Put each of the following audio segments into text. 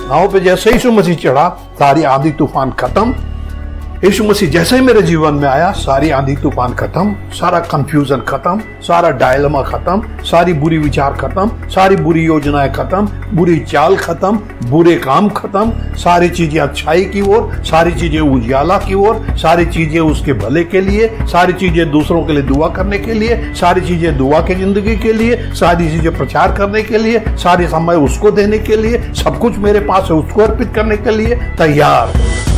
नाव पे जैसे यीशु मसीह चढ़ा, सारी आंधी तूफान खत्म। यीशु मसीह जैसे ही मेरे जीवन में आया, सारी आंधी तूफान खत्म, सारा कंफ्यूजन खत्म, सारा डायलमा खत्म, सारी बुरी विचार खत्म, सारी बुरी योजनाएं खत्म, बुरी चाल खत्म, बुरे काम खत्म, सारी चीजें अच्छाई की ओर, सारी चीजें उजियाला की ओर, सारी चीजें उसके भले के लिए, सारी चीजें दूसरों के लिए दुआ करने के लिए, सारी चीजें दुआ की जिंदगी के लिए, सारी चीजें प्रचार करने के लिए, सारे समय उसको देने के लिए, सब कुछ मेरे पास है उसको अर्पित करने के लिए तैयार।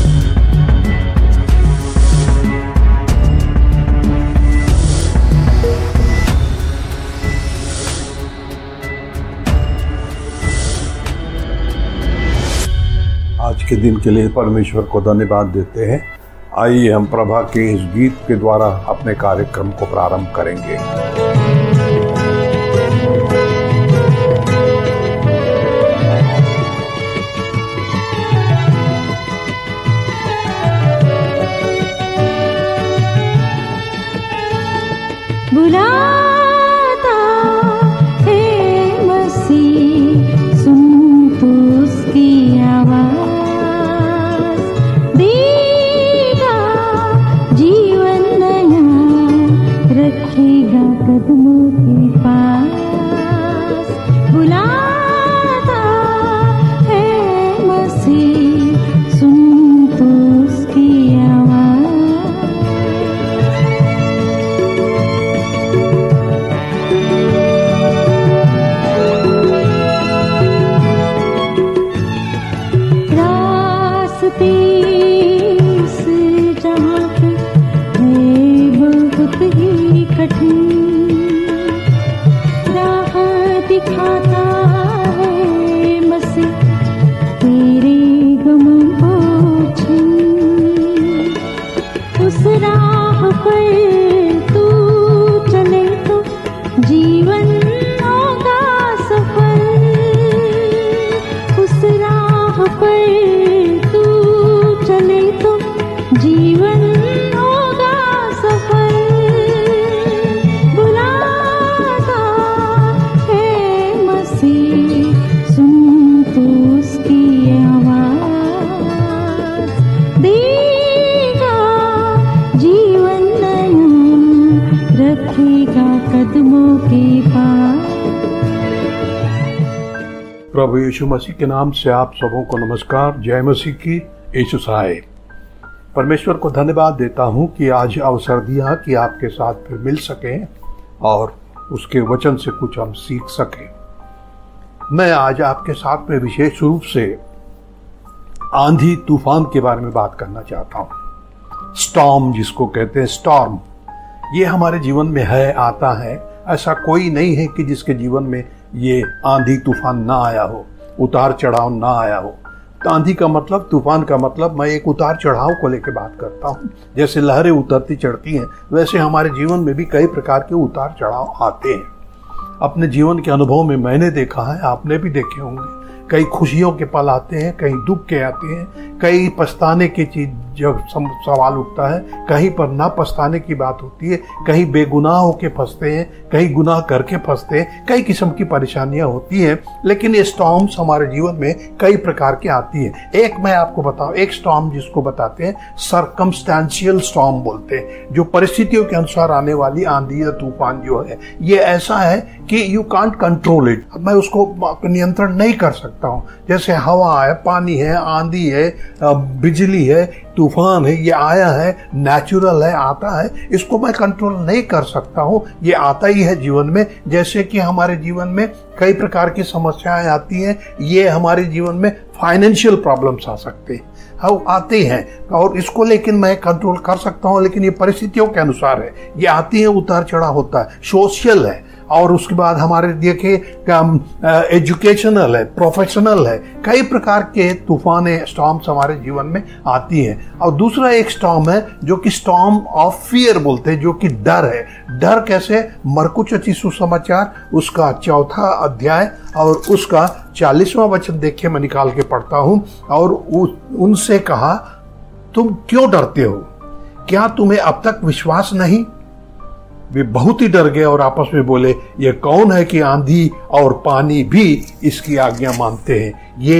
आज के दिन के लिए परमेश्वर को धन्यवाद देते हैं। आइए हम प्रभा के इस गीत के द्वारा अपने कार्यक्रम को प्रारंभ करेंगे। बुलाता है मसीह, सुन तू उसकी आवाज, देगा जीवन नया, रखेगा कदमों के पास। बुलाता है मसीह, सुन तू उसकी आवाज। इस जहाँ पे है बहुत ही कठिन, राह दिखाता है मसीह, तेरे गमों को छीन। उस राह पर तू चले तो जीवन होगा सफल। उस राह पर जीवन होगा सफल। बुलाता है मसीह, सुन तू उसकी आवाज, देगा जीवन नया, रखेगा कदमों के पास। प्रभु यीशु मसीह के नाम से आप सबों को नमस्कार। जय मसीह की। यीशु सहाय। परमेश्वर को धन्यवाद देता हूं कि आज अवसर दिया कि आपके साथ फिर मिल सकें और उसके वचन से कुछ हम सीख सकें। मैं आज आपके साथ में विशेष रूप से आंधी तूफान के बारे में बात करना चाहता हूं। स्टॉर्म जिसको कहते हैं, स्टॉर्म, ये हमारे जीवन में है, आता है। ऐसा कोई नहीं है कि जिसके जीवन में ये आंधी तूफान ना आया हो, उतार चढ़ाव ना आया हो। आंधी का मतलब, तूफान का मतलब, मैं एक उतार चढ़ाव को लेकर बात करता हूँ। जैसे लहरें उतरती चढ़ती हैं, वैसे हमारे जीवन में भी कई प्रकार के उतार चढ़ाव आते हैं। अपने जीवन के अनुभव में मैंने देखा है, आपने भी देखे होंगे। कई खुशियों के पल आते हैं, कई दुख के आते हैं, कई पछताने की चीज जब सवाल उठता है, कहीं पर ना पछताने की बात होती है, कहीं बेगुनाह होके फंसते हैं, कहीं गुनाह करके फंसते हैं, कई किस्म की परेशानियां होती हैं। लेकिन ये स्टॉर्म्स हमारे जीवन में कई प्रकार की आती है। एक मैं आपको बताऊं, एक स्टॉर्म जिसको बताते हैं सर्कमस्टेंशियल स्टॉर्म बोलते हैं, जो परिस्थितियों के अनुसार आने वाली आंधी या तूफान जो है, ये ऐसा है कि यू कांट कंट्रोल इट। मैं उसको नियंत्रण नहीं कर सकता हूँ। जैसे हवा है, पानी है, आंधी है, बिजली है, तूफान है, ये आया है, नेचुरल है, आता है, इसको मैं कंट्रोल नहीं कर सकता हूँ। ये आता ही है जीवन में। जैसे कि हमारे जीवन में कई प्रकार की समस्याएं आती हैं, ये हमारे जीवन में फाइनेंशियल प्रॉब्लम्स आ सकते हैं, हाँ आते हैं, और इसको लेकिन मैं कंट्रोल कर सकता हूँ, लेकिन ये परिस्थितियों के अनुसार है, ये आती है, उतार चढ़ाव होता है। सोशल है, और उसके बाद हमारे देखिए एजुकेशनल है, प्रोफेशनल है, कई प्रकार के तूफानें, स्टॉर्म्स हमारे जीवन में आती हैं। और दूसरा एक स्टॉर्म है जो कि स्टॉर्म ऑफ फियर बोलते हैं, जो कि डर है। डर कैसे? मरकुस रचित सुसमाचार उसका 4वां अध्याय और उसका 40वां वचन देखिए, मैं निकाल के पढ़ता हूं। और उनसे कहा, तुम क्यों डरते हो? क्या तुम्हें अब तक विश्वास नहीं? वे बहुत ही डर गए और आपस में बोले, ये कौन है कि आंधी और पानी भी इसकी आज्ञा मानते हैं? ये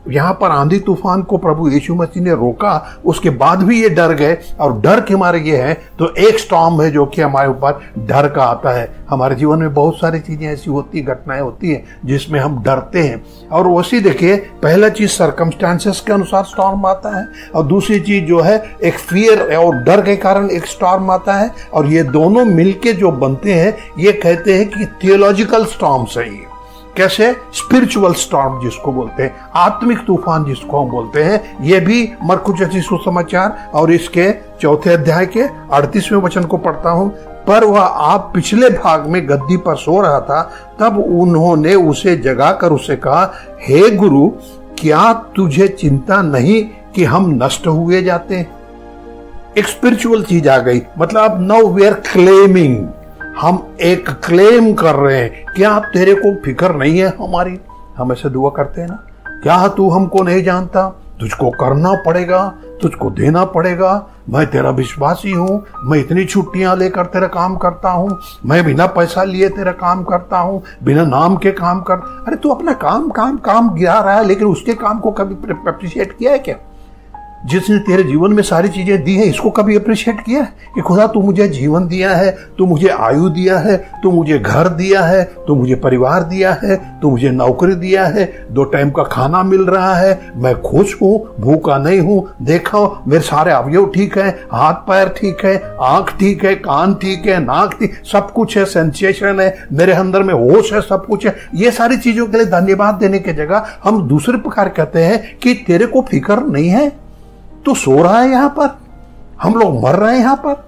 यहाँ पर आंधी तूफान को प्रभु यीशु मसीह ने रोका, उसके बाद भी ये डर गए, और डर के मारे ये है तो एक स्टॉर्म है जो कि हमारे ऊपर डर का आता है। हमारे जीवन में बहुत सारी चीजें ऐसी होती, घटनाएं होती हैं जिसमें हम डरते हैं। और वैसे देखिए, पहला चीज सर्कमस्टांसेस के अनुसार स्टॉर्म आता है, और दूसरी चीज जो है एक फियर और डर के कारण एक स्टॉर्म आता है, और ये दोनों मिलके जो बनते हैं ये कहते हैं कि थियोलॉजिकल स्टॉर्म्स है। ये कैसे? स्पिरिचुअल स्टॉर्म जिसको बोलते हैं, आत्मिक तूफान जिसको हम बोलते हैं। ये भी मरकुस रचित सुसमाचार और इसके 4 अध्याय के 38वें वचन को पढ़ता हूं। पर वह आप पिछले भाग में गद्दी पर सो रहा था, तब उन्होंने उसे जगाकर उससे कहा, हे गुरु, क्या तुझे चिंता नहीं कि हम नष्ट हुए जाते हैं? एक स्पिरिचुअल चीज आ गई, मतलब नाउ वी आर क्लेमिंग, हम एक क्लेम कर रहे हैं। क्या तेरे को फिक्र नहीं है हमारी? हम ऐसे दुआ करते हैं ना, क्या तू हमको नहीं जानता? तुझको करना पड़ेगा, तुझको देना पड़ेगा, मैं तेरा विश्वासी हूं, मैं इतनी छुट्टियां लेकर तेरा काम करता हूं, मैं बिना पैसा लिए तेरा काम करता हूं, बिना नाम के काम कर। अरे तू अपना काम काम काम गिरा रहा है, लेकिन उसके काम को कभी अप्रिशिएट किया है क्या? जिसने तेरे जीवन में सारी चीजें दी हैं, इसको कभी अप्रिशिएट किया है कि खुदा तू मुझे जीवन दिया है, तू मुझे आयु दिया है, तू मुझे घर दिया है, तू मुझे परिवार दिया है, तू मुझे नौकरी दिया है, 2 टाइम का खाना मिल रहा है, मैं खुश हूं, भूखा नहीं हूं, देखो मेरे सारे अवयव ठीक है, हाथ पैर ठीक है, आंख ठीक है, कान ठीक है, नाक ठीक, सब कुछ है, सेंसेशन है, मेरे अंदर में होश है, सब कुछ है। ये सारी चीजों के लिए धन्यवाद देने की जगह हम दूसरे प्रकार कहते हैं कि तेरे को फिक्र नहीं है, तो सो रहा है, यहां पर हम लोग मर रहे हैं यहां पर।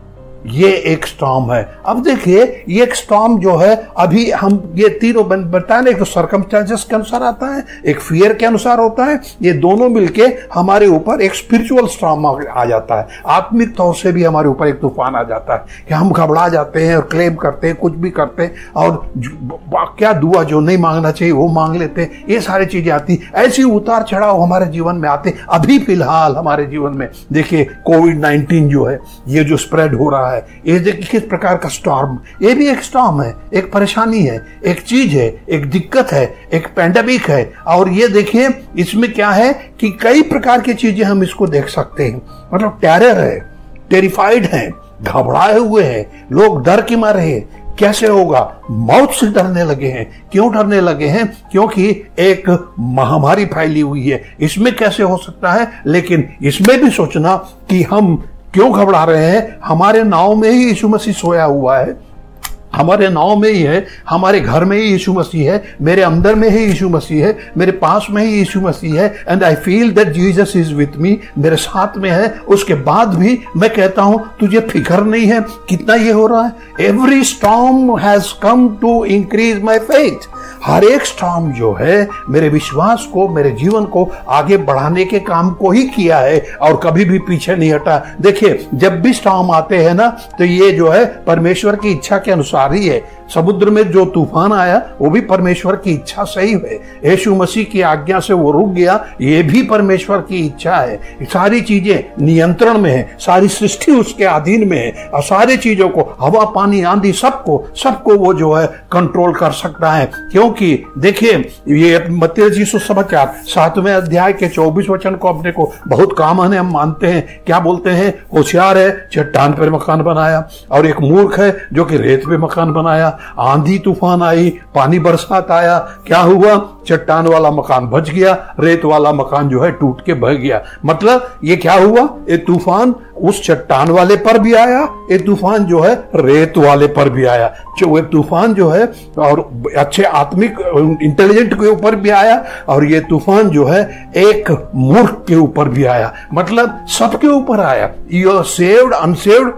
ये एक स्टॉर्म है। अब देखिए, ये एक स्टॉर्म जो है, अभी हम ये तीनों बताए ना, एक तो सर्कमस्टेंसेस के अनुसार आता है, एक फियर के अनुसार होता है, ये दोनों मिलके हमारे ऊपर एक स्पिरिचुअल स्टॉर्म आ जाता है। आत्मिक तौर से भी हमारे ऊपर एक तूफान आ जाता है कि हम घबरा जाते हैं और क्लेम करते हैं, कुछ भी करते हैं, और क्या दुआ जो नहीं मांगना चाहिए वो मांग लेते हैं। ये सारी चीजें आती, ऐसी उतार चढ़ाव हमारे जीवन में आते। अभी फिलहाल हमारे जीवन में देखिए कोविड-19 जो है, ये जो स्प्रेड हो रहा है, ये देखिए किस प्रकार का स्टॉर्म। ये भी एक स्टॉर्म है, एक परेशानी है, एक चीज है, एक दिक्कत है, एक पैंडेमिक है। और ये देखिए, इसमें क्या है कि कई प्रकार की चीजें हम इसको देख सकते हैं। मतलब टेरर है, टेरिफाइड है, घबराए हुए हैं, लोग डर के मारे हैं। कैसे होगा? मौत से डरने लगे हैं। क्यों डरने लगे हैं? क्योंकि एक महामारी फैली हुई है। इसमें कैसे हो सकता है? लेकिन इसमें भी सोचना कि हम क्यों घबरा रहे हैं। हमारे नाव में ही यीशु मसीह सोया हुआ है, हमारे नाव में ही है, हमारे घर में ही यीशु मसीह है, मेरे अंदर में ही यीशु मसीह है, मेरे पास में ही यीशु मसीह है। And I feel that Jesus is with me, मेरे साथ में है। उसके बाद भी मैं कहता हूं, तुझे फिक्र नहीं है कितना ये हो रहा है। Every storm has come to increase my faith. हर एक स्टॉर्म जो है मेरे विश्वास को, मेरे जीवन को आगे बढ़ाने के काम को ही किया है, और कभी भी पीछे नहीं हटा। देखिए, जब भी स्टॉर्म आते हैं ना, तो ये जो है परमेश्वर की इच्छा के अनुसार ही है। समुद्र में जो तूफान आया वो भी परमेश्वर की इच्छा से ही है। यीशु मसीह की आज्ञा से वो रुक गया, ये भी परमेश्वर की इच्छा है। सारी चीजें नियंत्रण में है, सारी सृष्टि उसके अधीन में है, और सारी चीजों को, हवा पानी आंधी, सबको वो जो है कंट्रोल कर सकता है। क्योंकि देखिए, ये मत्ती रचित सुसमाचार 7वें अध्याय के 24 वचन को अपने को बहुत कॉमन है, हम मानते हैं। क्या बोलते हैं? होशियार है चट्टान पर मकान बनाया, और एक मूर्ख है जो कि रेत पे मकान बनाया। आंधी तूफान आई, पानी बरसात आया, क्या हुआ? चट्टान वाला मकान बच गया, रेत वाला मकान जो है टूट के बह गया। मतलब ये क्या हुआ? ये तूफान उस चट्टान वाले पर भी आया, ये तूफान जो है रेत वाले पर भी आया। वो तूफान जो है और अच्छे आत्मिक इंटेलिजेंट के ऊपर भी आया, और ये तूफान जो है एक मूर्ख के ऊपर भी आया। मतलब सबके ऊपर आया। यू आर सेव्ड, अनसेव्ड,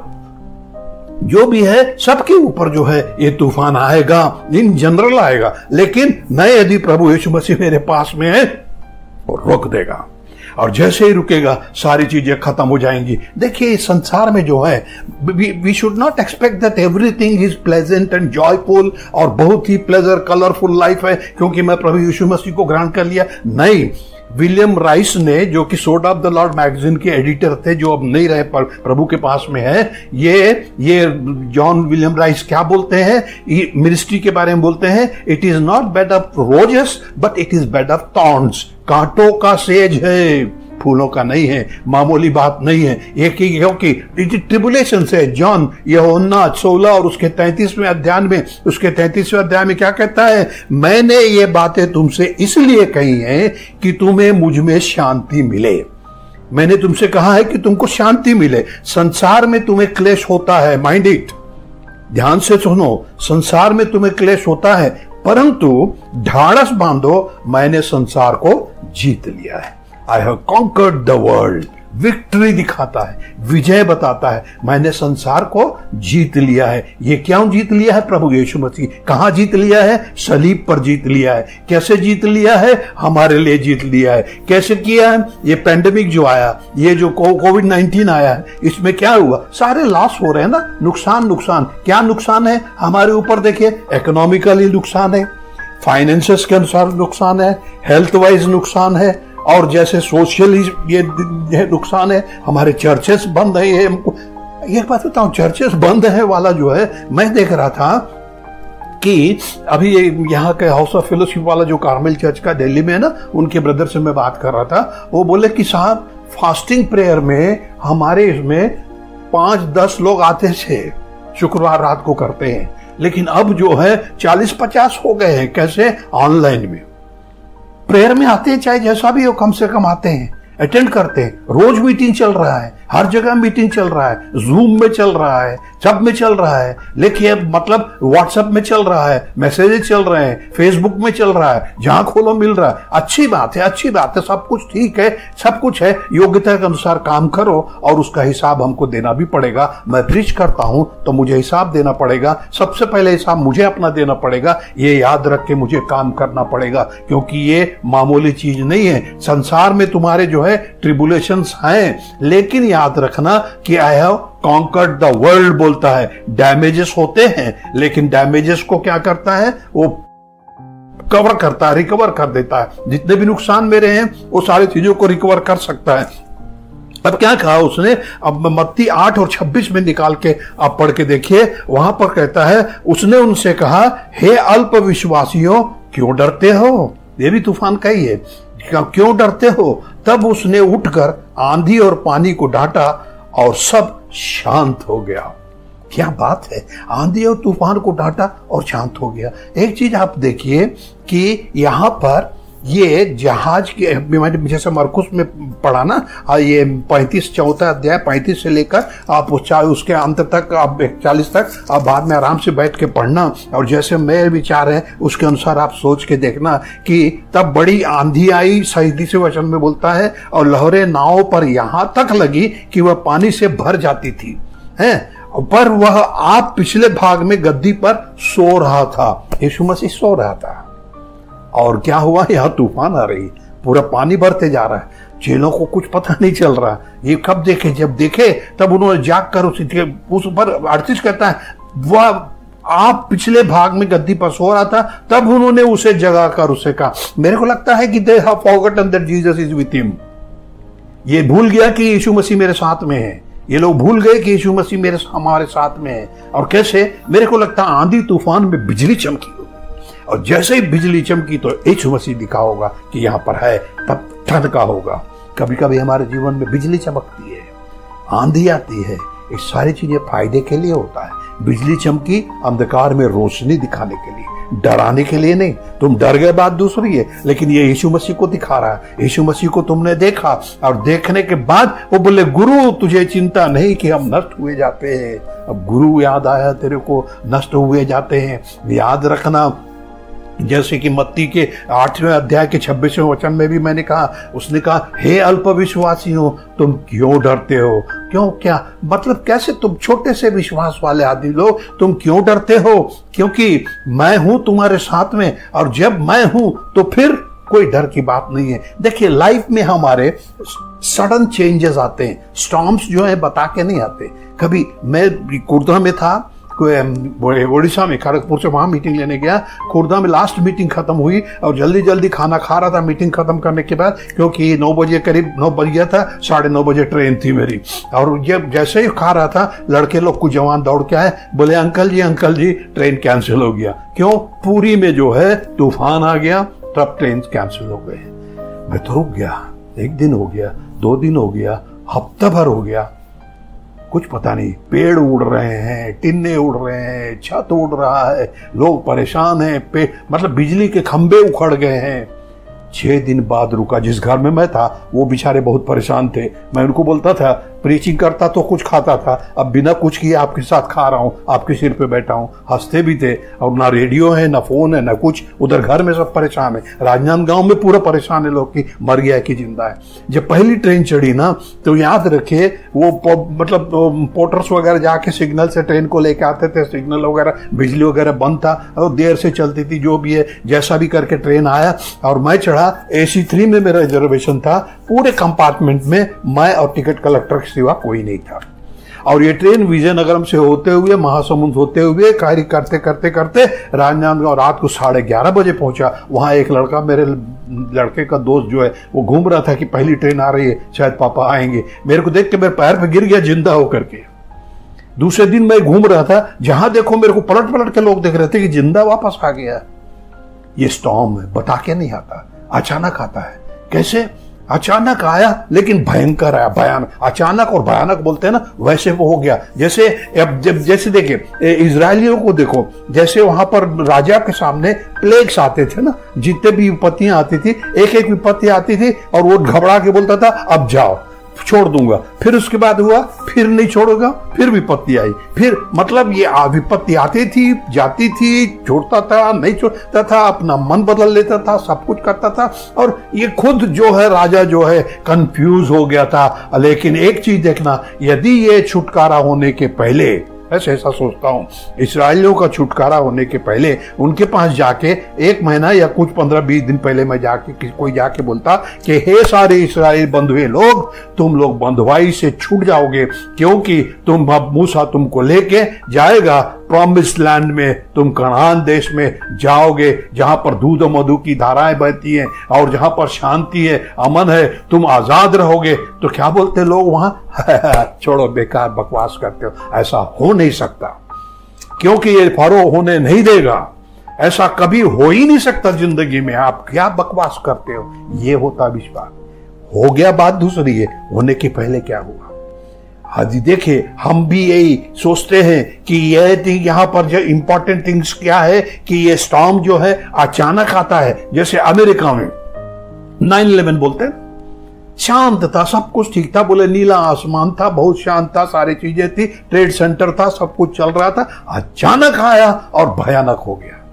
जो भी है सबके ऊपर जो है ये तूफान आएगा, इन जनरल आएगा। लेकिन मैं, यदि प्रभु यीशु मसीह मेरे पास में है, और रोक देगा, और जैसे ही रुकेगा सारी चीजें खत्म हो जाएंगी। देखिए, इस संसार में जो है, we should not expect that everything is pleasant and joyful, और बहुत ही प्लेजर कलरफुल लाइफ है क्योंकि मैं प्रभु यीशु मसीह को ग्रहण कर लिया। नहीं, विलियम राइस ने, जो कि sword of the lord magazine के एडिटर थे, जो अब नहीं रहे पर प्रभु के पास में है, ये जॉन विलियम राइस क्या बोलते हैं मिनिस्ट्री के बारे में बोलते हैं, it is not bed of roses but it is bed of thorns. कांटों का सेज है, फूलों का नहीं है, मामूली बात नहीं है। एक ही क्योंकि ट्रिबुलेशन से जॉन यूहन्ना 16 और उसके 33वें अध्याय में क्या कहता है, मैंने ये बातें तुमसे इसलिए कही हैं कि तुम्हें मुझ में शांति मिले। मैंने तुमसे कहा है कि तुमको शांति मिले। संसार में तुम्हें क्लेश होता है, माइंड इट, ध्यान से सुनो, संसार में तुम्हें क्लेश होता है, परंतु ढाढ़स बांधो, मैंने संसार को जीत लिया है। I have conquered the world. Victory दिखाता है, विजय बताता है, मैंने संसार को जीत लिया है। ये क्यों जीत लिया है? प्रभु यीशु मसीह। कहां जीत लिया है? सलीब पर जीत लिया है। कैसे जीत लिया है? हमारे लिए जीत लिया है। कैसे किया है? ये पैंडेमिक जो आया, ये जो कोविड-19 आया है, इसमें क्या हुआ? सारे लॉस हो रहे हैं ना, नुकसान। क्या नुकसान है हमारे ऊपर? देखिए, इकोनॉमिकली नुकसान है, फाइनेंसेस के अनुसार नुकसान है, हेल्थ वाइज नुकसान है, और जैसे सोशली ये नुकसान है। हमारे चर्चेस बंद है। ये हमको एक बात बताऊं, चर्चेस बंद है वाला जो है, मैं देख रहा था कि अभी यहाँ के हाउस ऑफ फेलोशिप वाला जो कार्मेल चर्च का दिल्ली में है ना, उनके ब्रदर से मैं बात कर रहा था। वो बोले कि साहब, फास्टिंग प्रेयर में हमारे इसमें 5-10 लोग आते थे, शुक्रवार रात को करते हैं, लेकिन अब जो है 40-50 हो गए हैं। कैसे? ऑनलाइन में प्रेयर में आते हैं, चाहे जैसा भी हो, कम से कम आते हैं, अटेंड करते हैं। रोज मीटिंग चल रहा है, हर जगह मीटिंग चल रहा है, जूम में चल रहा है, सब में चल रहा है। लेकिन मतलब व्हाट्सएप में चल रहा है, मैसेजेस चल रहे हैं, फेसबुक में चल रहा है, जहां खोलो मिल रहा है। अच्छी बात है, सब कुछ ठीक है, सब कुछ है। योग्यता के अनुसार काम करो और उसका हिसाब हमको देना भी पड़ेगा। मैं प्रीच करता हूं तो मुझे हिसाब देना पड़ेगा। सबसे पहले हिसाब मुझे अपना देना पड़ेगा। ये याद रख के मुझे काम करना पड़ेगा, क्योंकि ये मामूली चीज नहीं है। संसार में तुम्हारे जो है ट्रिबुलेशंस हैं, लेकिन याद रखना कि I have conquered the world बोलता है। डैमेजेस होते हैं, लेकिन डैमेजेस को क्या करता है? वो कवर करता है, रिकवर कर देता है। जितने भी नुकसान मेरे हैं, वो सारी चीजों को रिकवर कर सकता है। अब क्या कहा उसने? अब मत्ती 8 और 26 में निकाल के आप पढ़ के देखिए, वहां पर कहता है, उसने उनसे कहा, हे अल्प विश्वासियों, क्यों डरते हो? ये भी तूफान का ही है, क्यों डरते हो? तब उसने उठकर आंधी और पानी को डांटा और सब शांत हो गया। क्या बात है! आंधी और तूफान को डांटा और शांत हो गया। एक चीज आप देखिए कि यहां पर ये जहाज के, जैसे मरकुस में पढ़ा ना, ये 34 अध्याय 35 से लेकर आप उसके अंत तक, आप 41 तक, आप बाद में आराम से बैठ के पढ़ना, और जैसे मेरे विचार है उसके अनुसार आप सोच के देखना कि तब बड़ी आंधी आई, 37 वचन में बोलता है, और लहरें नाव पर यहां तक लगी कि वह पानी से भर जाती थी, है, पर वह आप पिछले भाग में गद्दी पर सो रहा था। यीशु मसीह सो रहा था, और क्या हुआ? यहां तूफान आ रही, पूरा पानी भरते जा रहा है। चेलों को कुछ पता नहीं चल रहा। ये कब देखे? जब देखे तब उन्होंने जाग कर उस पर 38 कहता है, वह आप पिछले भाग में गद्दी पर सो रहा था, तब उन्होंने उसे जगा कर उसे कहा। मेरे को लगता है कि they have forgotten that Jesus is with him. ये भूल गया कि यीशु मसीह मेरे साथ में है। ये लोग भूल गए कि यीशु मसीह हमारे साथ में है। और कैसे? मेरे को लगता है आंधी तूफान में बिजली चमकी, और जैसे ही बिजली चमकी तो यीशु मसीह दिखा होगा कि यहां पर है, तब ठनका होगा। कभी कभी हमारे जीवन में बिजली चमकती है, आंधी आती है, ये सारी चीजें फायदे के लिए होता है। बिजली चमकी अंधकार में रोशनी दिखाने के लिए, डराने के लिए नहीं। तुम डर गए, बात दूसरी है, लेकिन ये यीशु मसीह को दिखा रहा है। यीशु मसीह को तुमने देखा, और देखने के बाद वो बोले, गुरु तुझे चिंता नहीं कि हम नष्ट हुए जाते हैं। अब गुरु याद आया तेरे को, नष्ट हुए जाते हैं। याद रखना, जैसे कि मत्ती के 8वें अध्याय के 26वें वचन में भी मैंने कहा, उसने कहा, हे अल्प विश्वासियों, तुम क्यों डरते हो? क्यों? क्या मतलब? कैसे? तुम छोटे से विश्वास वाले आदमी लोग, तुम क्यों डरते हो? क्योंकि मैं हूं तुम्हारे साथ में, और जब मैं हूं तो फिर कोई डर की बात नहीं है। देखिए, लाइफ में हमारे सडन चेंजेस आते हैं, स्टॉर्म्स जो है बता के नहीं आते। कभी मैं कुर्दा में था, उड़ीसा में खड़गपुर से वहाँ मीटिंग लेने गया। खुर्दा में लास्ट मीटिंग खत्म हुई और जल्दी जल्दी खाना खा रहा था मीटिंग खत्म करने के बाद, क्योंकि 9 बजे करीब 9 बज गया था, 9:30 बजे ट्रेन थी मेरी। और जब जैसे ही खा रहा था, लड़के लोग कुछ जवान दौड़ के आए, बोले अंकल जी ट्रेन कैंसिल हो गया। क्यों? पुरी में जो है तूफान आ गया, तब ट्रेन कैंसिल हो गए। मैं तो रुक गया। 1 दिन हो गया, 2 दिन हो गया, हफ्ता भर हो गया, कुछ पता नहीं। पेड़ उड़ रहे हैं, टिन्ने उड़ रहे हैं, छत उड़ रहा है, लोग परेशान हैं, मतलब बिजली के खंभे उखड़ गए हैं। 6 दिन बाद रुका। जिस घर में मैं था वो बेचारे बहुत परेशान थे। मैं उनको बोलता था, प्रीचिंग करता तो कुछ खाता था, अब बिना कुछ किए आपके साथ खा रहा हूँ, आपके सिर पे बैठा हूँ। हंसते भी थे। और ना रेडियो है, ना फोन है, ना कुछ। उधर घर में सब परेशान है। राजनांदगांव में पूरा परेशान है लोग कि मर गया है कि जिंदा है। जब पहली ट्रेन चढ़ी ना, तो याद रखे वो मतलब पोर्टर्स वगैरह जाके सिग्नल से ट्रेन को लेके आते थे। सिग्नल वगैरह, बिजली वगैरह बंद था और देर से चलती थी। जो भी है, जैसा भी करके ट्रेन आया और मैं चढ़ा। AC 3 में मेरा रिजर्वेशन था। पूरे कंपार्टमेंट में मैं और टिकट कलेक्टर के सिवा कोई नहीं था। और ये ट्रेन विजयनगरम से होते हुए, महासमुंद होते हुए, कार्य करते करते करते राजनांदगांव रात को 11:30 बजे पहुंचा। वहां एक लड़का, मेरे लड़के का दोस्त जो है, वो घूम रहा था कि पहली ट्रेन आ रही है, शायद पापा आएंगे। मेरे को देख के मेरे पैर पे गिर गया जिंदा होकर के। दूसरे दिन मैं घूम रहा था, जहां देखो मेरे को पलट पलट के लोग देख रहे थे कि जिंदा वापस आ गया। ये स्टॉर्म है, बता के नहीं आता, अचानक आता है। कैसे? अचानक आया, लेकिन भयंकर आया, भयानक। अचानक और भयानक बोलते हैं ना, वैसे वो हो गया। जैसे अब जैसे देखिए इजरायलियों को देखो, जैसे वहां पर राजा के सामने प्लेग्स आते थे ना, जितने भी विपत्तियां आती थी, एक एक विपत्ति आती थी और वो घबरा के बोलता था अब जाओ, छोड़ दूंगा। फिर उसके बाद हुआ, फिर नहीं छोड़ूंगा, फिर विपत्ति आई। फिर मतलब ये विपत्ति आती थी, जाती थी, छोड़ता था, नहीं छोड़ता था, अपना मन बदल लेता था, सब कुछ करता था। और ये खुद जो है राजा जो है कंफ्यूज हो गया था। लेकिन एक चीज देखना, यदि ये छुटकारा होने के पहले, ऐसा सोचता हूं, इस्राएलियों का छुटकारा होने के पहले उनके पास जाके 1 महीना या कुछ 15-20 दिन पहले मैं जाके कोई जाके बोलता कि हे सारे इस्राएल बंधुए लोग, तुम लोग बंधुआई से छूट जाओगे, क्योंकि तुम अब मूसा तुमको लेके जाएगा प्रॉमिस्ड लैंड में, तुम कनान देश में जाओगे, जहां पर दूध और मधु की धाराएं बहती हैं और जहां पर शांति है, अमन है, तुम आजाद रहोगे। तो क्या बोलते लोग वहां? छोड़ो, बेकार बकवास करते हो, ऐसा हो नहीं सकता, क्योंकि ये फरो होने नहीं देगा। ऐसा कभी हो ही नहीं सकता जिंदगी में। आप क्या बकवास करते हो? ये होता विश्वास। हो गया, बात दूसरी है, होने के पहले क्या हुआ। आज देखिए, हम भी यही सोचते हैं कि यहाँ पर जो इंपॉर्टेंट थिंग्स क्या है कि ये स्टॉर्म जो है अचानक आता है। जैसे अमेरिका में 9/11 बोलते हैं, शांत था, सब कुछ ठीक था, बोले नीला आसमान था, बहुत शांत था, सारी चीजें थी, ट्रेड सेंटर था, सब कुछ चल रहा था। अचानक आया और भयानक हो गया।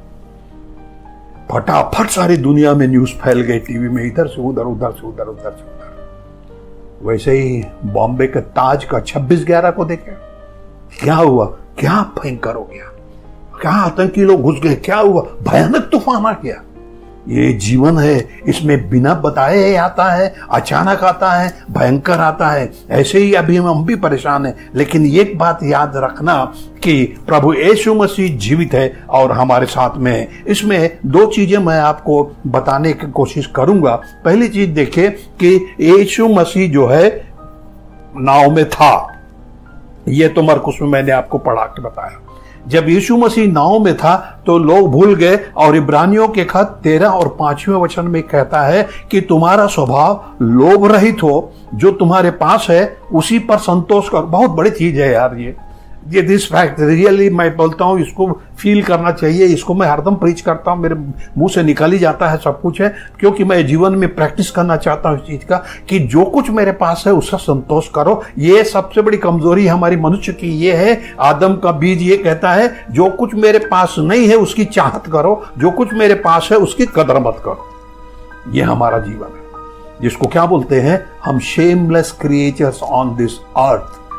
फटाफट सारी दुनिया में न्यूज फैल गई, टीवी में, इधर से उधर, उधर से उधर, उधर से उधर। वैसे ही बॉम्बे के ताज का 26/11 को देखे, क्या हुआ, क्या भयंकर हो गया, क्या आतंकी लोग घुस गए, क्या हुआ, भयानक तूफान आ गया। ये जीवन है, इसमें बिना बताए आता है, अचानक आता है, भयंकर आता है। ऐसे ही अभी हम भी परेशान हैं। लेकिन एक बात याद रखना कि प्रभु यीशु मसीह जीवित है और हमारे साथ में है। इसमें 2 चीजें मैं आपको बताने की कोशिश करूंगा। पहली चीज देखिए कि यीशु मसीह जो है नाव में था, ये तो मरकुस में मैंने आपको पढ़ा के बताया। जब यीशु मसीह नाव में था तो लोग भूल गए, और इब्रानियों के खत 13 और 5वें वचन में कहता है कि तुम्हारा स्वभाव लोभ रहित हो, जो तुम्हारे पास है उसी पर संतोष कर। बहुत बड़ी चीज है यार ये दिस फैक्ट रियली, मैं बोलता हूँ, इसको फील करना चाहिए। इसको मैं हरदम प्रीच करता हूँ, मेरे मुंह से निकल ही जाता है, सब कुछ है, क्योंकि मैं जीवन में प्रैक्टिस करना चाहता हूँ इस चीज का कि जो कुछ मेरे पास है उसका संतोष करो। ये सबसे बड़ी कमजोरी हमारी मनुष्य की ये है। आदम का बीज ये कहता है, जो कुछ मेरे पास नहीं है उसकी चाहत करो, जो कुछ मेरे पास है उसकी कदर मत करो। ये हमारा जीवन है, जिसको क्या बोलते हैं हम, shameless creatures on this earth.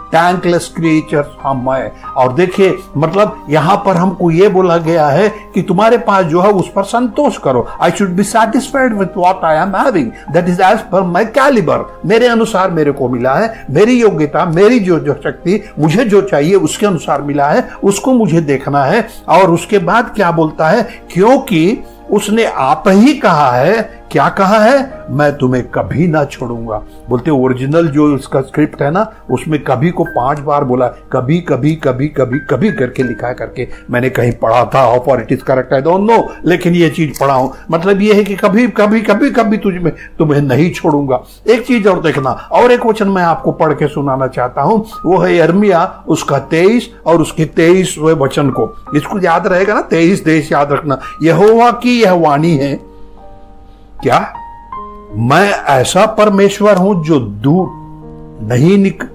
Thankless creatures हम हैं। और देखिए मतलब यहां पर हमको ये बोला गया है कि तुम्हारे पास जो है उस पर संतोष करो। I should be satisfied with what I am having, that is as per my calibre. मेरे अनुसार मेरे को मिला है, मेरी योग्यता, मेरी जो शक्ति, मुझे जो चाहिए उसके अनुसार मिला है, उसको मुझे देखना है। और उसके बाद क्या बोलता है, क्योंकि उसने आप ही कहा है, क्या कहा है, मैं तुम्हें कभी ना छोड़ूंगा। बोलते ओरिजिनल जो इसका स्क्रिप्ट है ना, उसमें कभी को 5 बार बोला, कभी कभी कभी कभी कभी करके लिखा करके मैंने कहीं पढ़ा था। और it is correct, I don't know, लेकिन ये चीज पढ़ा हूं। मतलब ये है कि कभी कभी कभी कभी तुम्हें नहीं छोड़ूंगा। एक चीज और देखना, और एक वचन मैं आपको पढ़ के सुनाना चाहता हूं, वो है यिर्मयाह उसका 23 और उसके 23वें वचन को। इसको याद रहेगा ना, 23 याद रखना। यहोवा की यह वाणी है, क्या मैं ऐसा परमेश्वर हूं जो दूर नहीं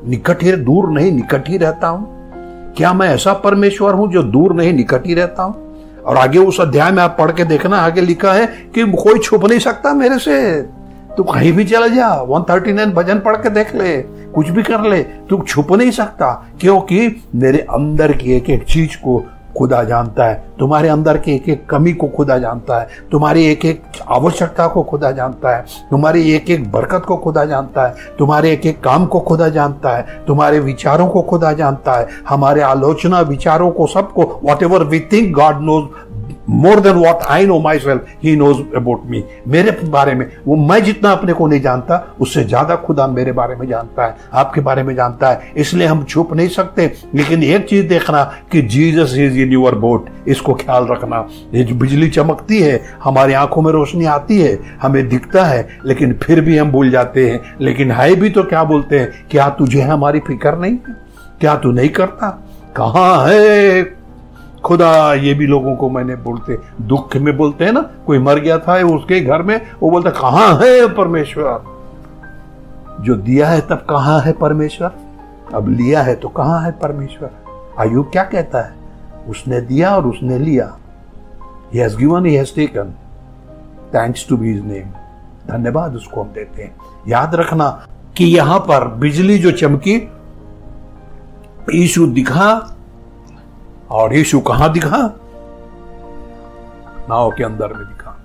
निकट ही रहता हूं? क्या मैं ऐसा परमेश्वर हूं जो दूर नहीं निकट ही रहता हूं? और आगे उस अध्याय में आप पढ़ के देखना, आगे लिखा है कि कोई छुप नहीं सकता मेरे से। तू कहीं भी चला जा, 139 भजन पढ़ के देख ले, कुछ भी कर ले, तू छुप नहीं सकता, क्योंकि मेरे अंदर की एक एक चीज को खुदा जानता है। तुम्हारे अंदर की एक एक कमी को खुदा जानता है, तुम्हारी एक एक आवश्यकता को खुदा जानता है, तुम्हारी एक एक बरकत को खुदा जानता है, तुम्हारे एक एक काम को खुदा जानता है, तुम्हारे विचारों को खुदा जानता है, हमारे आलोचना विचारों को, सबको। Whatever we think, God knows more than what I know myself, he knows about me. मेरे बारे में, वो मैं जितना अपने को नहीं जानता, उससे ज्यादा खुदा मेरे बारे में जानता है, आपके बारे में जानता है। इसलिए हम छुप नहीं सकते। लेकिन एक चीज देखना कि Jesus is in your boat, इसको ख्याल रखना। ये जो बिजली चमकती है, हमारी आंखों में रोशनी आती है, हमें दिखता है, लेकिन फिर भी हम भूल जाते हैं। लेकिन है भी तो क्या बोलते हैं, क्या तुझे हमारी फिक्र नहीं है? क्या तू नहीं करता? कहां है खुदा? ये भी लोगों को मैंने बोलते, दुख में बोलते हैं ना, कोई मर गया था उसके घर में, वो बोलता कहां है परमेश्वर? जो दिया है तब कहां है परमेश्वर? अब लिया है तो कहां है परमेश्वर? अय्यूब क्या कहता है, उसने दिया और उसने लिया। He has given, he has taken. Thanks to be his name. धन्यवाद उसको हम देते हैं। याद रखना कि यहां पर बिजली जो चमकी, यीशु दिखा, और यीशु कहां दिखा? नाव के अंदर में दिखा।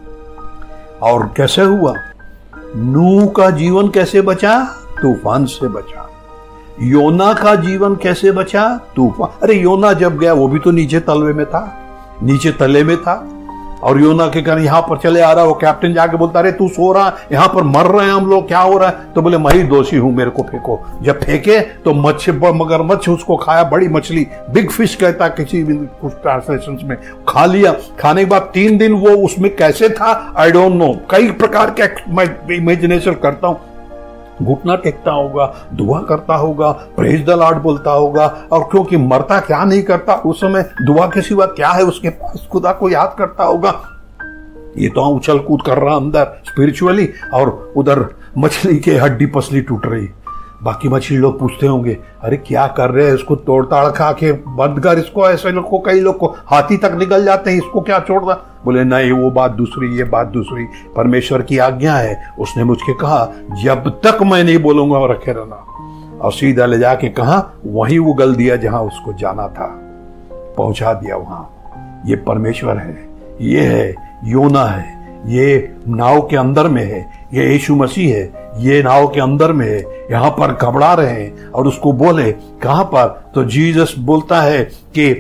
और कैसे हुआ? नूह का जीवन कैसे बचा? तूफान से बचा। योना का जीवन कैसे बचा? तूफान। अरे योना जब गया वो भी तो नीचे तलवे में था, नीचे तले में था। और योना के कारण यहां पर चले आ रहा, वो कैप्टन जाके बोलता, अरे तू सो रहा, यहां पर मर रहे हैं हम लोग, क्या हो रहा है? तो बोले मैं ही दोषी हूं, मेरे को फेंको। जब फेंके तो मगरमच्छ उसको खाया, बड़ी मछली, बिग फिश कहता किसी भी कुछ ट्रांसलेशन में, खा लिया। खाने के बाद 3 दिन वो उसमें कैसे था, आई डोंट नो। कई प्रकार के मैं इमेजिनेशन करता हूं, घुटना टेकता होगा, दुआ करता होगा, प्रेज द लॉर्ड बोलता होगा। और क्योंकि मरता क्या नहीं करता उस समय, दुआ के सिवा क्या है उसके पास, खुदा को याद करता होगा। ये तो उछल कूद कर रहा अंदर स्पिरिचुअली, और उधर मछली के हड्डी पसली टूट रही। बाकी मछली लोग पूछते होंगे, अरे क्या कर रहे हैं, इसको तोड़ ताड़ खा के बंद कर इसको। ऐसे लोग को, कई लोग को हाथी तक निकल जाते हैं, इसको क्या छोड़ रहा? बोले नहीं, वो बात दूसरी, ये बात दूसरी। परमेश्वर की आज्ञा है, उसने मुझे कहा जब तक मैं नहीं बोलूंगा रखे रहना। और सीधा ले जाके कहा, वहीं उगल दिया जहां उसको जाना था, पहुंचा दिया वहां। ये परमेश्वर है, ये है योना है, ये नाव के अंदर में है, ये यीशु मसीह है, ये नाव के अंदर में है। यहां पर घबरा रहे हैं और उसको बोले कहां पर? तो जीसस बोलता है कि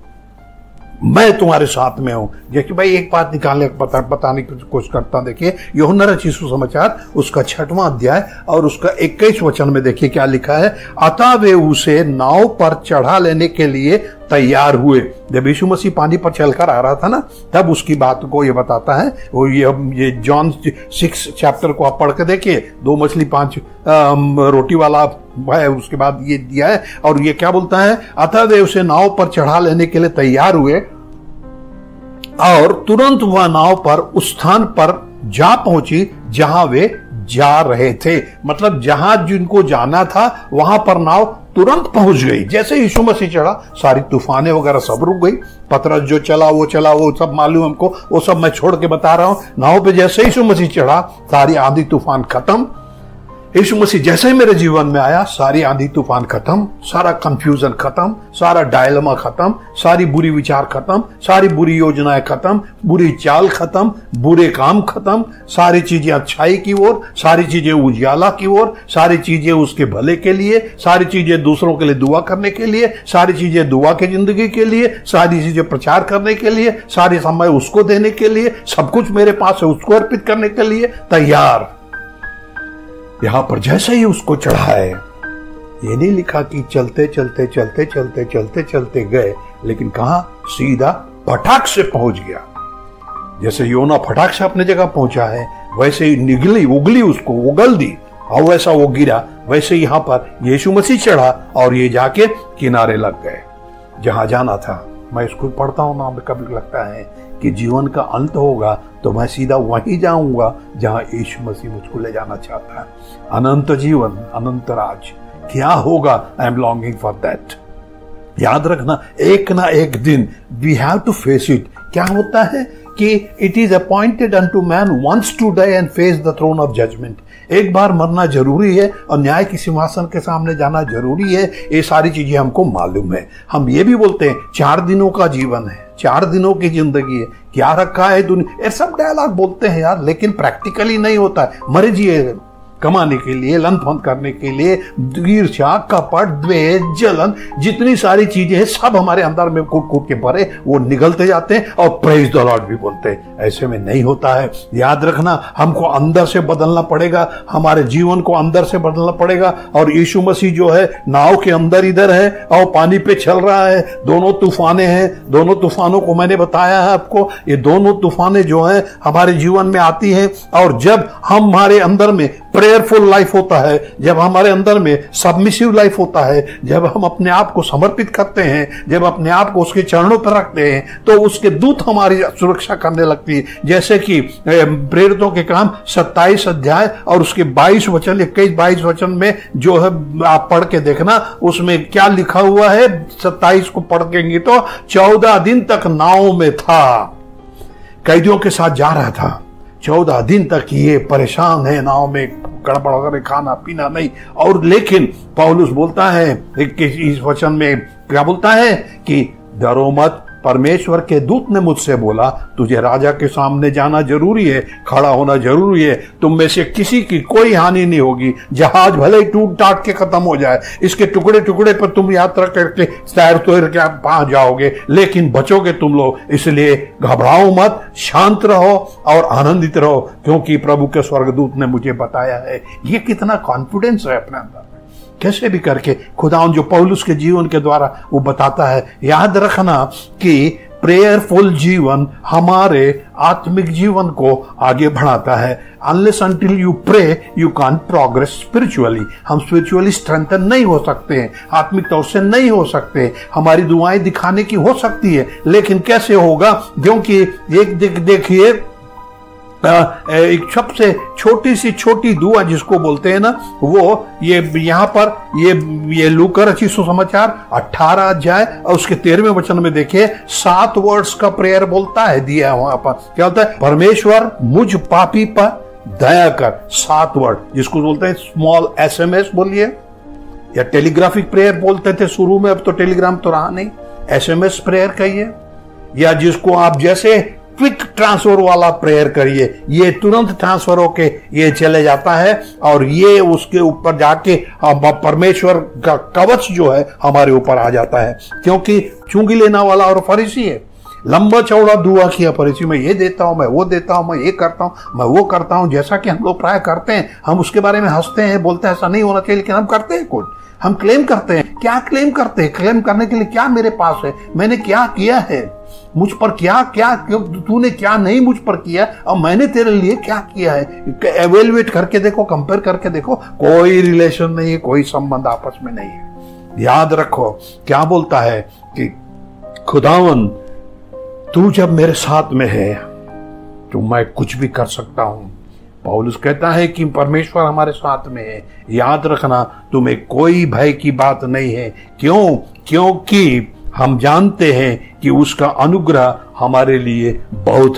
मैं तुम्हारे साथ में हूं। देखिए भाई, एक बात निकालने बताने की कोशिश करता हूं। देखिए यूहन्ना रचित सुसमाचार उसका 6वां अध्याय और उसका 21 वचन में देखिए क्या लिखा है। अतः वे उसे नाव पर चढ़ा लेने के लिए तैयार हुए। जब यीशु मसीह पानी पर चलकर आ रहा था ना, तब उसकी बात को ये बताता है। वो ये जॉन 6 चैप्टर को आप पढ़ के देखिए, 2 मछली 5 रोटी वाला है, उसके बाद ये दिया है। और ये क्या बोलता है, अतः वे उसे नाव पर चढ़ा लेने के लिए तैयार हुए और तुरंत वह नाव पर उस स्थान पर जा पहुंची जहां वे जा रहे थे। मतलब जहां जिनको जाना था वहां पर नाव तुरंत पहुंच गई। जैसे यीशु मसीह चढ़ा, सारी तूफानें वगैरह सब रुक गई। पतरस जो चला वो सब मालूम हमको, वो सब मैं छोड़ के बता रहा हूं। नाव पे जैसे यीशु मसीह चढ़ा, सारी आंधी तूफान खत्म। यीशु मसीह जैसे ही मेरे जीवन में आया, सारी आंधी तूफान खत्म, सारा कंफ्यूजन खत्म, सारा डायलमा खत्म, सारी बुरी विचार खत्म, सारी बुरी योजनाएं खत्म, बुरी चाल खत्म, बुरे काम खत्म, सारी चीजें अच्छाई की ओर, सारी चीजें उजियाला की ओर, सारी चीजें उसके भले के लिए, सारी चीजें दूसरों के लिए दुआ करने के लिए, सारी चीजें दुआ की जिंदगी के लिए, सारी चीजें प्रचार करने के लिए, सारे समय उसको देने के लिए, सब कुछ मेरे पास है उसको अर्पित करने के लिए तैयार। यहां पर जैसे ही उसको चढ़ाए, ये नहीं लिखा कि चलते चलते चलते चलते चलते चलते गए, लेकिन कहा सीधा फटाक से पहुंच गया। जैसे योना फटाक से अपने जगह पहुंचा है, वैसे ही निगली उगली उसको उगल दी और वैसा वो गिरा, वैसे यहां पर यीशु मसीह चढ़ा और ये जाके किनारे लग गए जहां जाना था। मैं इसको पढ़ता हूं ना, कभी लगता है कि जीवन का अंत होगा तो मैं सीधा वहीं जाऊंगा जहां यीशु मसीह मुझको ले जाना चाहता है। अनंत जीवन, अनंत राज क्या होगा, I am longing for that. याद रखना, एक ना एक दिन we have to face it. क्या होता है कि it is appointed unto man once to die and face the throne of judgement. एक बार मरना जरूरी है और न्याय के सिंहासन के सामने जाना जरूरी है। ये सारी चीजें हमको मालूम है। हम ये भी बोलते हैं 4 दिनों का जीवन है, 4 दिनों की जिंदगी है, क्या रखा है दुनिया, ये सब डायलॉग बोलते हैं यार, लेकिन प्रैक्टिकली नहीं होता है। मर जिए कमाने के लिए, लंथपंथ करने के लिए, ईर्ष्या, कपट, द्वेष, जलन, जितनी सारी चीजें हैं सब हमारे अंदर में कूट कूट के भरे, वो निगलते जाते हैं और प्रेज द लॉर्ड भी बोलते हैं। ऐसे में नहीं होता है। याद रखना, हमको अंदर से बदलना पड़ेगा, हमारे जीवन को अंदर से बदलना पड़ेगा। और यीशु मसीह जो है नाव के अंदर इधर है और पानी पे चल रहा है, दोनों तूफाने हैं। दोनों तूफानों को मैंने बताया है आपको, ये दोनों तूफाने जो है हमारे जीवन में आती हैं। और जब हमारे अंदर में प्रेयरफुल लाइफ होता है, जब हमारे अंदर में सबमिसिव लाइफ होता है, जब हम अपने आप को समर्पित करते हैं, जब अपने आप को उसके चरणों पर रखते हैं, तो उसके दूत हमारी सुरक्षा करने लगती है। जैसे कि प्रेरितों के काम 27 अध्याय और उसके 22 वचन, 21-22 वचन में जो है आप पढ़ के देखना, उसमें क्या लिखा हुआ है। 27 को पढ़ेंगे तो 14 दिन तक नाव में था, कैदियों के साथ जा रहा था। 14 दिन तक ये परेशान है, नाव में गड़बड़ वगैरह, खाना पीना नहीं। और लेकिन पौलुस बोलता है इस वचन में, क्या बोलता है कि डरो मत, परमेश्वर के दूत ने मुझसे बोला तुझे राजा के सामने जाना जरूरी है, खड़ा होना जरूरी है, तुम में से किसी की कोई हानि नहीं होगी। जहाज भले ही टूट टाट के खत्म हो जाए, इसके टुकड़े टुकड़े पर तुम यात्रा करके तैर के पहुंच जाओगे, लेकिन बचोगे तुम लोग। इसलिए घबराओ मत, शांत रहो और आनंदित रहो, क्योंकि प्रभु के स्वर्गदूत ने मुझे बताया है। ये कितना कॉन्फिडेंस है अपने अंदर, कैसे भी करके खुदा जो पौलुस के जीवन के द्वारा वो बताता है। याद रखना कि प्रेयरफुल जीवन हमारे आत्मिक जीवन को आगे बढ़ाता है। Unless until you pray you can't progress spiritually. हम स्पिरिचुअली स्ट्रेंथन नहीं हो सकते हैं, आत्मिक तौर से नहीं हो सकते। हमारी दुआएं दिखाने की हो सकती है, लेकिन कैसे होगा, क्योंकि एक देखिए एक सबसे छोटी सी छोटी दुआ जिसको बोलते हैं ना, वो ये यहाँ पर ये लूका रचित सुसमाचार 18 अध्याय और उसके 13वें वचन में देखिए 7 वर्ड्स का प्रेयर बोलता है, दिया है वहां पर। क्या होता है, परमेश्वर मुझ पापी पर दया कर। 7 वर्ड जिसको बोलते हैं स्मॉल SMS बोलिए, या टेलीग्राफिक प्रेयर बोलते थे शुरू में, अब तो टेलीग्राम तो रहा नहीं, SMS प्रेयर कहिए, या जिसको आप जैसे क्विक ट्रांसफर वाला प्रेयर करिए। ये तुरंत ट्रांसफर होके ये चले जाता है और ये उसके ऊपर जाके परमेश्वर का कवच जो है हमारे ऊपर आ जाता है। क्योंकि चुंगी लेना वाला और फरीसी है, लंबा चौड़ा दुआ किया फरीसी, मैं ये देता हूं, मैं वो देता हूं, मैं ये करता हूं, मैं वो करता हूं, जैसा कि हम लोग प्राय करते हैं। हम उसके बारे में हंसते हैं, बोलते हैं ऐसा नहीं होना चाहिए, लेकिन हम करते हैं कुछ। हम क्लेम करते हैं। क्या क्लेम करते हैं? क्लेम करने के लिए क्या मेरे पास है, मैंने क्या किया है, मुझ पर क्या क्या, तूने क्या नहीं मुझ पर किया और मैंने तेरे लिए क्या किया है। एवेल्युएट करके देखो, कंपेयर करके देखो, कोई रिलेशन नहीं है, कोई संबंध आपस में नहीं है। याद रखो क्या बोलता है कि खुदावन तू जब मेरे साथ में है तो मैं कुछ भी कर सकता हूं। पौलुस कहता है कि परमेश्वर हमारे साथ में है। याद रखना, तुम्हें कोई भय की बात नहीं है। क्यों? क्योंकि हम जानते हैं कि उसका अनुग्रह हमारे लिए बहुत है।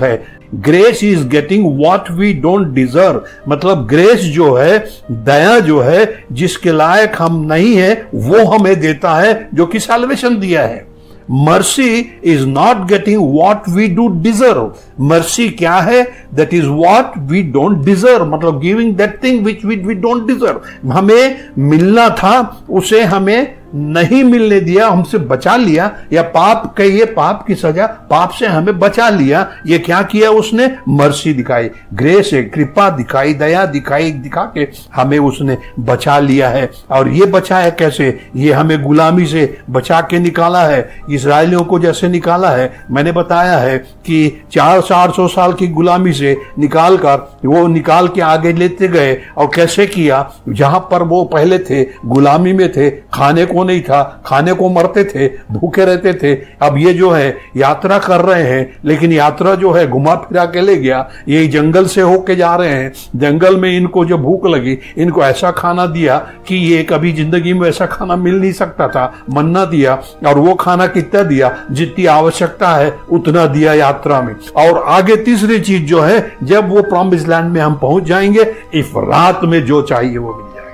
Grace is getting what we don't deserve, मतलब ग्रेस जो है, दया जो है, जिसके लायक हम नहीं है वो हमें देता है, जो कि सैल्वेशन दिया है। Mercy is not getting what we do deserve. Mercy क्या है? That is what we don't deserve, मतलब giving that thing which we don't deserve. हमें मिलना था, उसे हमें नहीं मिलने दिया, हमसे बचा लिया, या पाप कहिए, पाप की सजा, पाप से हमें बचा लिया। ये क्या किया उसने? मर्सी दिखाई, ग्रेस है, कृपा दिखाई, दया दिखाई, दिखा के हमें उसने बचा लिया है। और ये बचा है कैसे? ये हमें गुलामी से बचा के निकाला है, इस्राएलियों को जैसे निकाला है। मैंने बताया है कि 400 साल की गुलामी से निकाल के आगे लेते गए। और कैसे किया? जहां पर वो पहले थे, गुलामी में थे, खाने को नहीं था, खाने को मरते थे, भूखे रहते थे। अब ये जो है यात्रा कर रहे हैं, लेकिन यात्रा जो है घुमा फिरा के ले गया। ये जंगल से होके जा रहे हैं, जंगल में इनको जो भूख लगी, इनको ऐसा खाना दिया कि ये कभी जिंदगी में ऐसा खाना मिल नहीं सकता था, मन्ना दिया। और वो खाना कितना दिया? जितनी आवश्यकता है उतना दिया यात्रा में। और आगे तीसरी चीज जो है, जब वो प्रॉमिस लैंड में हम पहुंच जाएंगे, इस रात में जो चाहिए वो मिल जाएगा,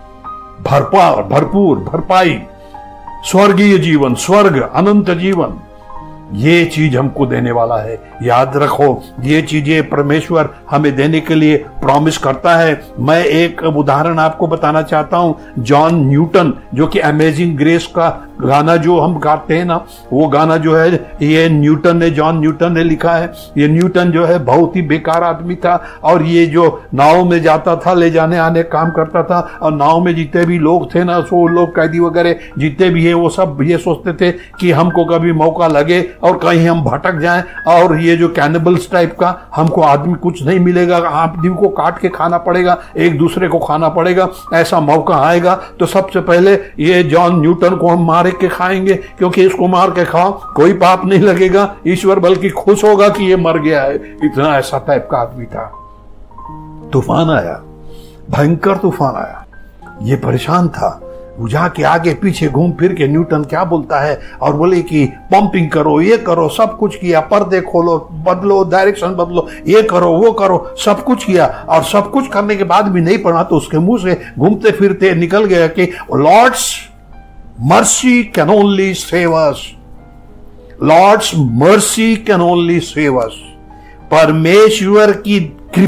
भरपूर भरपाई, स्वर्गीय जीवन, स्वर्ग, अनंत जीवन, ये चीज हमको देने वाला है। याद रखो, ये चीजें परमेश्वर हमें देने के लिए प्रॉमिस करता है। मैं एक उदाहरण आपको बताना चाहता हूं। जॉन न्यूटन, जो कि अमेजिंग ग्रेस का गाना जो हम गाते हैं ना, वो गाना जो है ये जॉन न्यूटन ने लिखा है। ये न्यूटन जो है बहुत ही बेकार आदमी था, और ये जो नाव में जाता था, ले जाने आने काम करता था, और नाव में जितने भी लोग थे ना, सो लोग कैदी वगैरह जितने भी है, वो सब ये सोचते थे कि हमको कभी मौका लगे और कहीं हम भटक जाएं, और ये जो कैनिबल्स टाइप का, हमको आदमी कुछ नहीं मिलेगा, आदमी को काट के खाना पड़ेगा, एक दूसरे को खाना पड़ेगा, ऐसा मौका आएगा तो सबसे पहले ये जॉन न्यूटन को हम मार के खाएंगे, क्योंकि इसको मार के खाओ कोई पाप नहीं लगेगा, ईश्वर बल्कि खुश होगा कि ये मर गया है। इतना ऐसा टाइप का आदमी था। तूफान आया, भयंकर तूफान आया, ये परेशान था। वो जाके आगे पीछे घूम फिर के न्यूटन क्या बोलता है, और बोले कि पंपिंग करो, ये करो, सब कुछ किया, पर्दे खोलो, बदलो, डायरेक्शन बदलो, ये करो, वो करो, सब कुछ किया। और सब कुछ करने के बाद भी नहीं पड़ा, तो उसके मुंह से घूमते फिरते निकल गया कि lord's mercy can only save us, lord's mercy can only save us. परमेश्वर की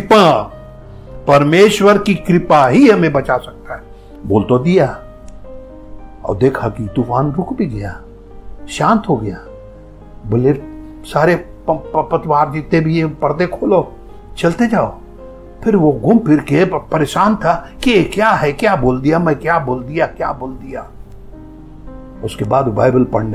कृपा ही हमें बचा सकता है। बोल तो दिया, और देखा कि तूफान रुक भी गया, शांत हो गया। बोले सारे पतवार जितने भी ये पर्दे खोलो, चलते जाओ। फिर वो घूम फिर के परेशान था कि क्या है, क्या बोल दिया मैं, क्या बोल दिया। उसके बाद बाइबल पढ़ने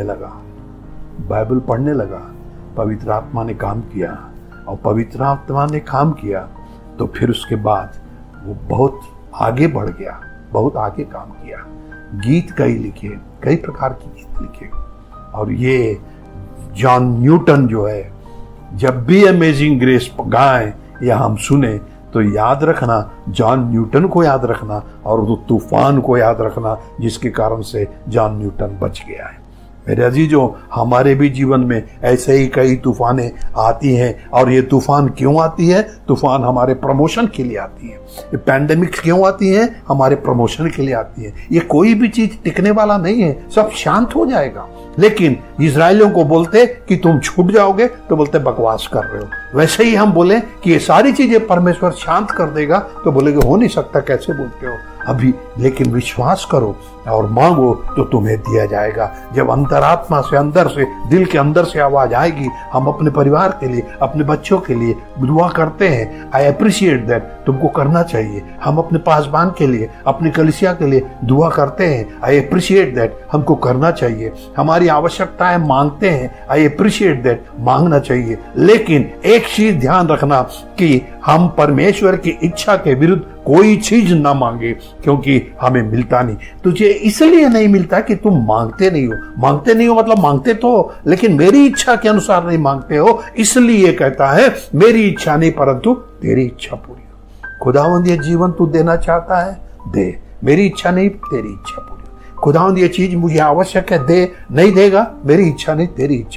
लगा, पवित्र आत्मा ने काम किया, और पवित्र आत्मा ने काम किया तो फिर उसके बाद वो बहुत आगे बढ़ गया, बहुत आगे काम किया। गीत कई लिखे, कई प्रकार के गीत लिखे। और ये जॉन न्यूटन जो है, जब भी अमेजिंग ग्रेस गाएं या हम सुने तो याद रखना, जॉन न्यूटन को याद रखना, और वो तूफान को याद रखना जिसके कारण से जॉन न्यूटन बच गया है। मेरे अजीजों, हमारे भी जीवन में ऐसे ही कई तूफानें आती हैं। और ये तूफान क्यों आती है? तूफान हमारे प्रमोशन के लिए आती है। ये पैंडेमिक क्यों आती है? हमारे प्रमोशन के लिए आती है। ये कोई भी चीज टिकने वाला नहीं है, सब शांत हो जाएगा। लेकिन इजरायलियों को बोलते कि तुम छूट जाओगे, तो बोलते बकवास कर रहे हो। वैसे ही हम बोले कि ये सारी चीजें परमेश्वर शांत कर देगा, तो बोलेगे हो नहीं सकता, कैसे बोलते हो अभी। लेकिन विश्वास करो और मांगो तो तुम्हें दिया जाएगा। जब अंतरात्मा से, अंदर से, दिल के अंदर से आवाज आएगी, हम अपने परिवार के लिए, अपने बच्चों के लिए दुआ करते हैं। आई अप्रिशिएट दैट, तुमको करना चाहिए। हम अपने पासबान के लिए, अपनी कलीसिया के लिए दुआ करते हैं। आई अप्रिशिएट दैट, हमको करना चाहिए। हमारी आवश्यकताएं मांगते हैं, आई अप्रिशिएट दैट, मांगना चाहिए। लेकिन एक चीज ध्यान रखना कि हम परमेश्वर की इच्छा के विरुद्ध कोई चीज ना मांगे, क्योंकि हमें मिलता नहीं। तुझे इसलिए नहीं मिलता कि तुम मांगते नहीं हो, मतलब मांगते तो हो, लेकिन मेरी इच्छा के अनुसार नहीं मांगते हो। इसलिए कहता है मेरी इच्छा नहीं परंतु तेरी इच्छा पूरी हो। खुदावंद ये जीवन तू देना चाहता है, दे। मेरी इच्छा नहीं, तेरी इच्छा पूरी हो। खुदावंद ये चीज मुझे आवश्यक है, दे। नहीं देगा, मेरी इच्छा नहीं, तेरी इच्छा पूरी हो।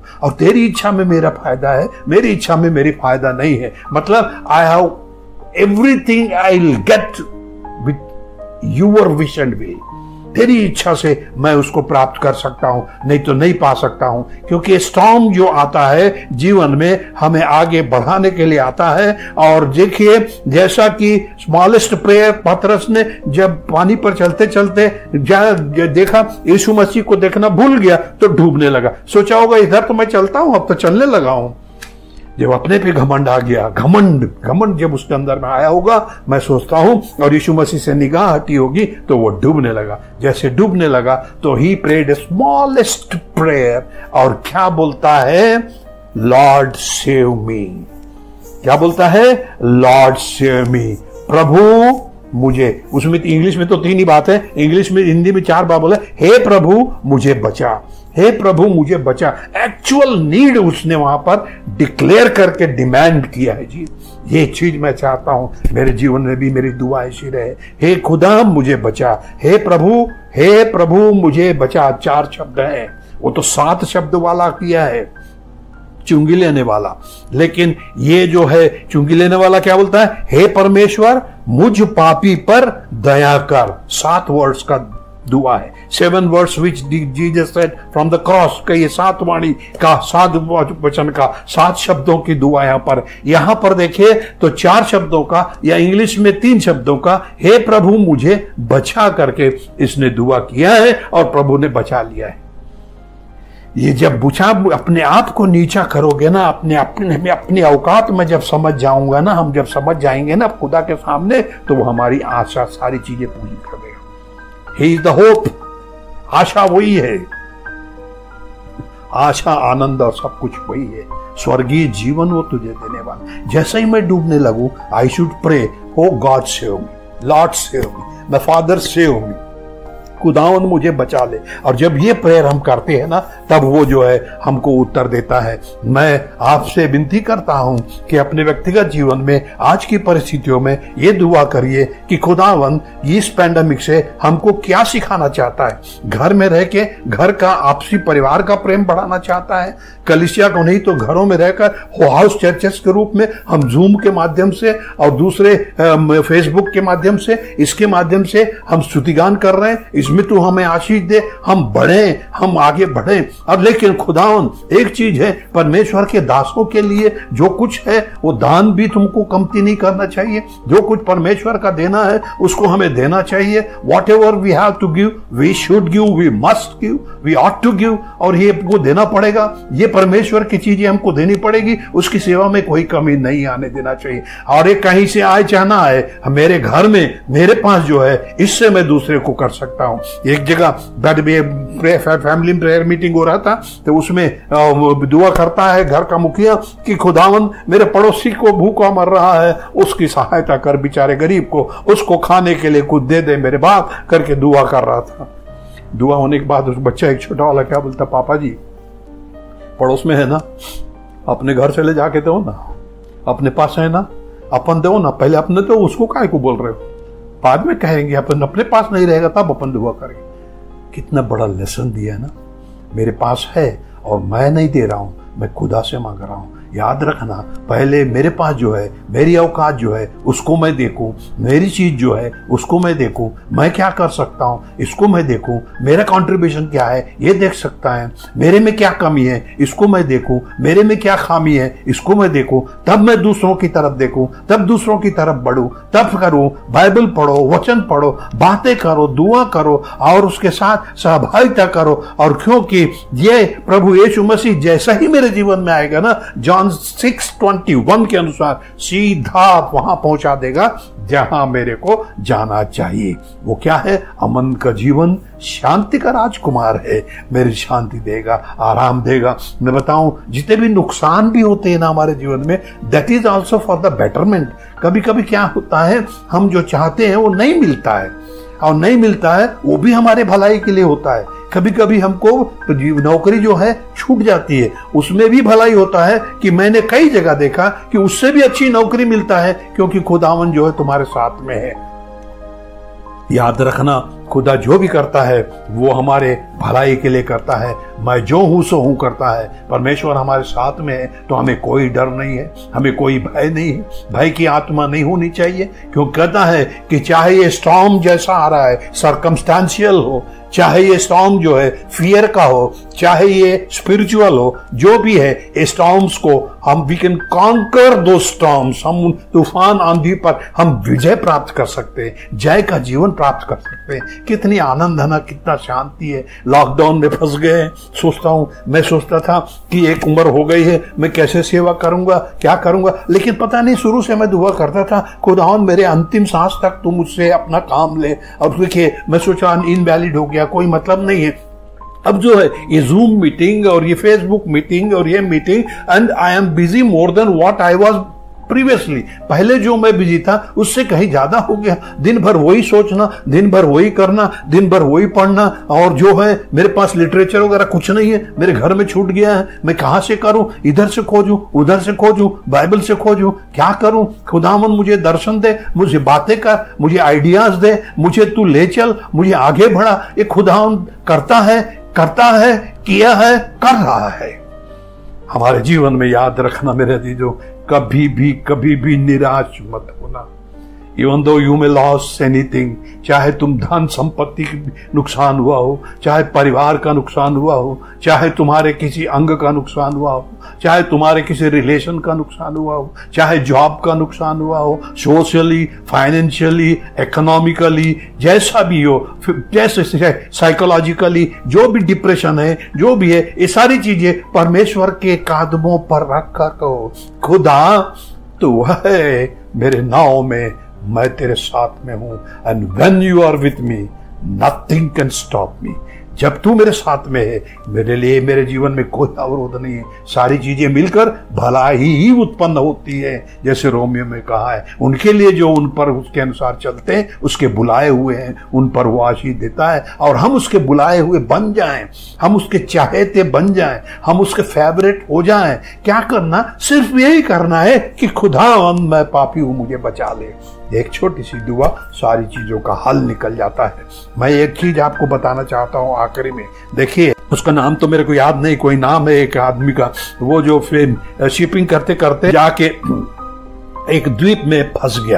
और तेरी इच्छा में मेरा फायदा है, मेरी इच्छा में मेरी फायदा नहीं है। मतलब I have everything I will get with your wish and way. तेरी इच्छा से मैं उसको प्राप्त कर सकता हूं, नहीं तो नहीं पा सकता हूं। क्योंकि स्टॉर्म जो आता है जीवन में हमें आगे बढ़ाने के लिए आता है। और देखिए, जैसा कि स्मॉलेस्ट प्रेयर पतरस ने जब पानी पर चलते चलते देखा, यीशु मसीह को देखना भूल गया तो डूबने लगा। सोचा होगा इधर तो मैं चलता हूं, अब तो चलने लगा हूं। जब अपने पे घमंड आ गया, घमंड जब उसके अंदर में आया होगा, मैं सोचता हूं, और यीशु मसीह से निगाह हटी होगी तो वो डूबने लगा। जैसे डूबने लगा तो he prayed a smallest prayer, और क्या बोलता है? Lord save me. क्या बोलता है? लॉर्ड सेव मी, प्रभु मुझे। उसमें इंग्लिश में तो 3 ही बात है, इंग्लिश में, हिंदी में 4 बार बोला, हे प्रभु मुझे बचा, हे प्रभु मुझे बचा। एक्चुअल नीड उसने वहां पर डिक्लेयर करके डिमांड किया है। जी, ये चीज मैं चाहता हूं मेरे जीवन में भी, मेरी दुआ ऐसी रहे, हे खुदा मुझे बचा, हे प्रभु मुझे बचा। 4 शब्द हैं, वो तो 7 शब्द वाला किया है, चुंगी लेने वाला। लेकिन ये जो है चुंगी लेने वाला क्या बोलता है? हे परमेश्वर मुझ पापी पर दया कर। 7 वर्ड्स का दुआ है। 7 words which Jesus said from the cross का, ये 7 वाणी का, 7 वचन का, 7 शब्दों की दुआ यहां पर देखिए तो 4 शब्दों का, या इंग्लिश में 3 शब्दों का, हे प्रभु मुझे बचा करके इसने दुआ किया है और प्रभु ने बचा लिया है। ये जब बुझा, अपने आप को नीचा करोगे ना, अपनी औकात में जब समझ जाऊंगा ना, हम जब समझ जाएंगे ना खुदा के सामने, तो वो हमारी आशा सारी चीजें पूरी कर देगा। ही इज द होप, आशा वही है, आशा आनंद और सब कुछ वही है। स्वर्गीय जीवन वो तुझे देने वाला। जैसे ही मैं डूबने लगूं, I should pray, O God save me, lord save me, my father save me, खुदावन मुझे बचा ले। और जब ये प्रेयर हम करते हैं ना, तब वो जो है हमको उत्तर देता है। मैं आपसे विनती करता हूं कि अपने व्यक्तिगत जीवन में आज की परिस्थितियों में ये दुआ करिए कि खुदावन इस पैंडेमिक से हमको क्या सिखाना चाहता है। घर में रह के घर का आपसी परिवार का प्रेम बढ़ाना चाहता है, कलीसिया को नहीं तो घरों में रहकर हाउस चर्चेस के रूप में हम जूम के माध्यम से और दूसरे फेसबुक के माध्यम से, इसके माध्यम से हम स्तुतिगान कर रहे हैं। इसमें तू हमें आशीष दे, हम बढ़े, हम आगे बढ़े। अब लेकिन खुदावन एक चीज है, परमेश्वर के दासों के लिए जो कुछ है वो दान भी तुमको कमती नहीं करना चाहिए। जो कुछ परमेश्वर का देना है उसको हमें देना चाहिए। Whatever we have to give, we should give, we must give, we ought to give. और ये हमको देना पड़ेगा, ये परमेश्वर की चीजें हमको देनी पड़ेगी, उसकी सेवा में कोई कमी नहीं आने देना चाहिए। और ये कहीं से आए चाहना आए, मेरे घर में मेरे पास जो है इससे मैं दूसरे को कर सकता हूं। एक जगह फैमिली प्रेयर मीटिंग हो रहा था, तो उसमें दुआ करता है घर का मुखिया कि खुदावन मेरे पड़ोसी को भूखा मर रहा है, उसकी सहायता कर, बेचारे गरीब को, उसको खाने के लिए कुछ दे दे मेरे बाप, करके दुआ कर रहा था। दुआ होने के बाद उस बच्चा एक छोटा वाला क्या बोलता, पापा जी पड़ोस में है ना, अपने घर से ले जाके दो ना, अपने पास है ना, अपन दो ना, पहले अपने तो उसको काहे को बोल रहे हो, बाद में कहेंगे, अपन अपने पास नहीं रहेगा तब अपन दुआ करेंगे। कितना बड़ा लेसन दिया है ना, मेरे पास है और मैं नहीं दे रहा हूं, मैं खुदा से मांग रहा हूं। याद रखना, पहले मेरे पास जो है, मेरी औकात जो है उसको मैं देखूं, मेरी चीज जो है उसको मैं देखूं, मैं क्या कर सकता हूं इसको मैं देखूं, मेरा कंट्रीब्यूशन क्या है ये देख सकता है, मेरे में क्या कमी है इसको मैं देखूं, मेरे में क्या खामी है इसको मैं देखूं, तब मैं दूसरों की तरफ देखूं, तब दूसरों की तरफ बढ़ूं, तब करूं, बाइबल पढ़ो, वचन पढ़ो, बातें करो, दुआ करो और उसके साथ सहभागिता करो। और क्योंकि ये प्रभु यीशु मसीह जैसा ही मेरे जीवन में आएगा ना, जॉन 6:21 के अनुसार सीधा वहां पहुंचा देगा जहां मेरे को जाना चाहिए। वो क्या है? अमन का जीवन, शांति का राजकुमार है, मेरी शांति देगा, आराम देगा। मैं बताऊं, जितने भी नुकसान भी होते हैं ना हमारे जीवन में, that is also for the betterment. कभी कभी क्या होता है, हम जो चाहते हैं वो नहीं मिलता है, और नहीं मिलता है वो भी हमारे भलाई के लिए होता है। कभी कभी हमको नौकरी जो है छूट जाती है, उसमें भी भलाई होता है कि मैंने कई जगह देखा कि उससे भी अच्छी नौकरी मिलता है, क्योंकि खुदावन जो है तुम्हारे साथ में है। याद रखना, खुदा जो भी करता है वो हमारे भलाई के लिए करता है। मैं जो हूं सो हूं करता है। परमेश्वर हमारे साथ में है तो हमें कोई डर नहीं है, हमें कोई भय नहीं है। भय की आत्मा नहीं होनी चाहिए, क्योंकि कहता है कि चाहे ये स्टॉर्म जैसा आ रहा है, सर्कमस्टेंशियल हो, चाहे ये स्टॉर्म जो है फियर का हो, चाहे ये स्पिरिचुअल हो, जो भी है, स्टॉर्म्स को हम we can conquer the storms. हम तूफान आंधी पर हम विजय प्राप्त कर सकते हैं, जय का जीवन प्राप्त कर सकते हैं। कितनी आनंद है ना, कितना शांति है। लॉकडाउन में फंस गए, मैं सोचता था कि एक उम्र हो गई है, मैं कैसे सेवा करूंगा, क्या करूंगा, लेकिन पता नहीं, शुरू से मैं दुआ करता था, खुदावन मेरे अंतिम सांस तक तू मुझसे अपना काम ले। अब देखिए, मैं सोचा इनवैलिड हो गया, कोई मतलब नहीं है। अब जो है ये जूम मीटिंग और ये फेसबुक मीटिंग और ये meeting, and I am busy more than what I was previously. पहले जो मैं बिजी था उससे कहीं ज्यादा हो गया। दिन भर वही सोचना, दिन भर वही करना, दिन भर वही पढ़ना, और जो है मेरे पास लिटरेचर वगैरह कुछ नहीं है, मेरे घर में छूट गया है। मैं कहां से करूं, इधर से खोजूं, उधर से खोजूं, बाइबल से खोजूं, क्या करूं। खुदावन मुझे दर्शन दे, मुझे बातें कर, मुझे आइडियाज दे, मुझे तू ले चल, मुझे आगे बढ़ा। ये खुदावन करता है, किया है, कर रहा है। हमारे जीवन में याद रखना मेरे अजीजों, कभी भी निराश मत होना। Even though you may loss anything, चाहे तुम धन संपत्ति नुकसान हुआ हो, चाहे परिवार का नुकसान हुआ हो, चाहे तुम्हारे किसी अंग का नुकसान हुआ हो, चाहे तुम्हारे किसी रिलेशन का नुकसान हुआ हो, चाहे जॉब का नुकसान हुआ हो, सोशली, फाइनेंशियली, इकोनॉमिकली, जैसा भी हो, जैसे साइकोलॉजिकली, जो भी डिप्रेशन है, जो भी है, ये सारी चीजें परमेश्वर के कदमों पर रख कर कहो, खुदा तू है मेरे नाव में, मैं तेरे साथ में हूं। And when you are with me nothing can stop me. जब तू मेरे साथ में है, मेरे लिए, मेरे जीवन में कोई अवरोध नहीं है। सारी चीजें मिलकर भलाई ही उत्पन्न होती है, जैसे रोमियो में कहा है, उनके लिए जो उन पर उसके अनुसार चलते हैं, उसके बुलाए हुए हैं, उन पर वो आशीष देता है। और हम उसके बुलाए हुए बन जाएं, हम उसके चाहते बन जाएं, हम उसके फेवरेट हो जाएं। क्या करना, सिर्फ यही करना है कि खुदा मैं पापी हूं, मुझे बचा ले। एक छोटी सी दुआ सारी चीजों का हल निकल जाता है। मैं एक चीज आपको बताना चाहता हूं आखिरी में। देखिए, उसका नाम तो मेरे को याद नहीं, कोई नाम है एक आदमी का, वो जो फिर शिपिंग करते करते जाके एक द्वीप में फंस गया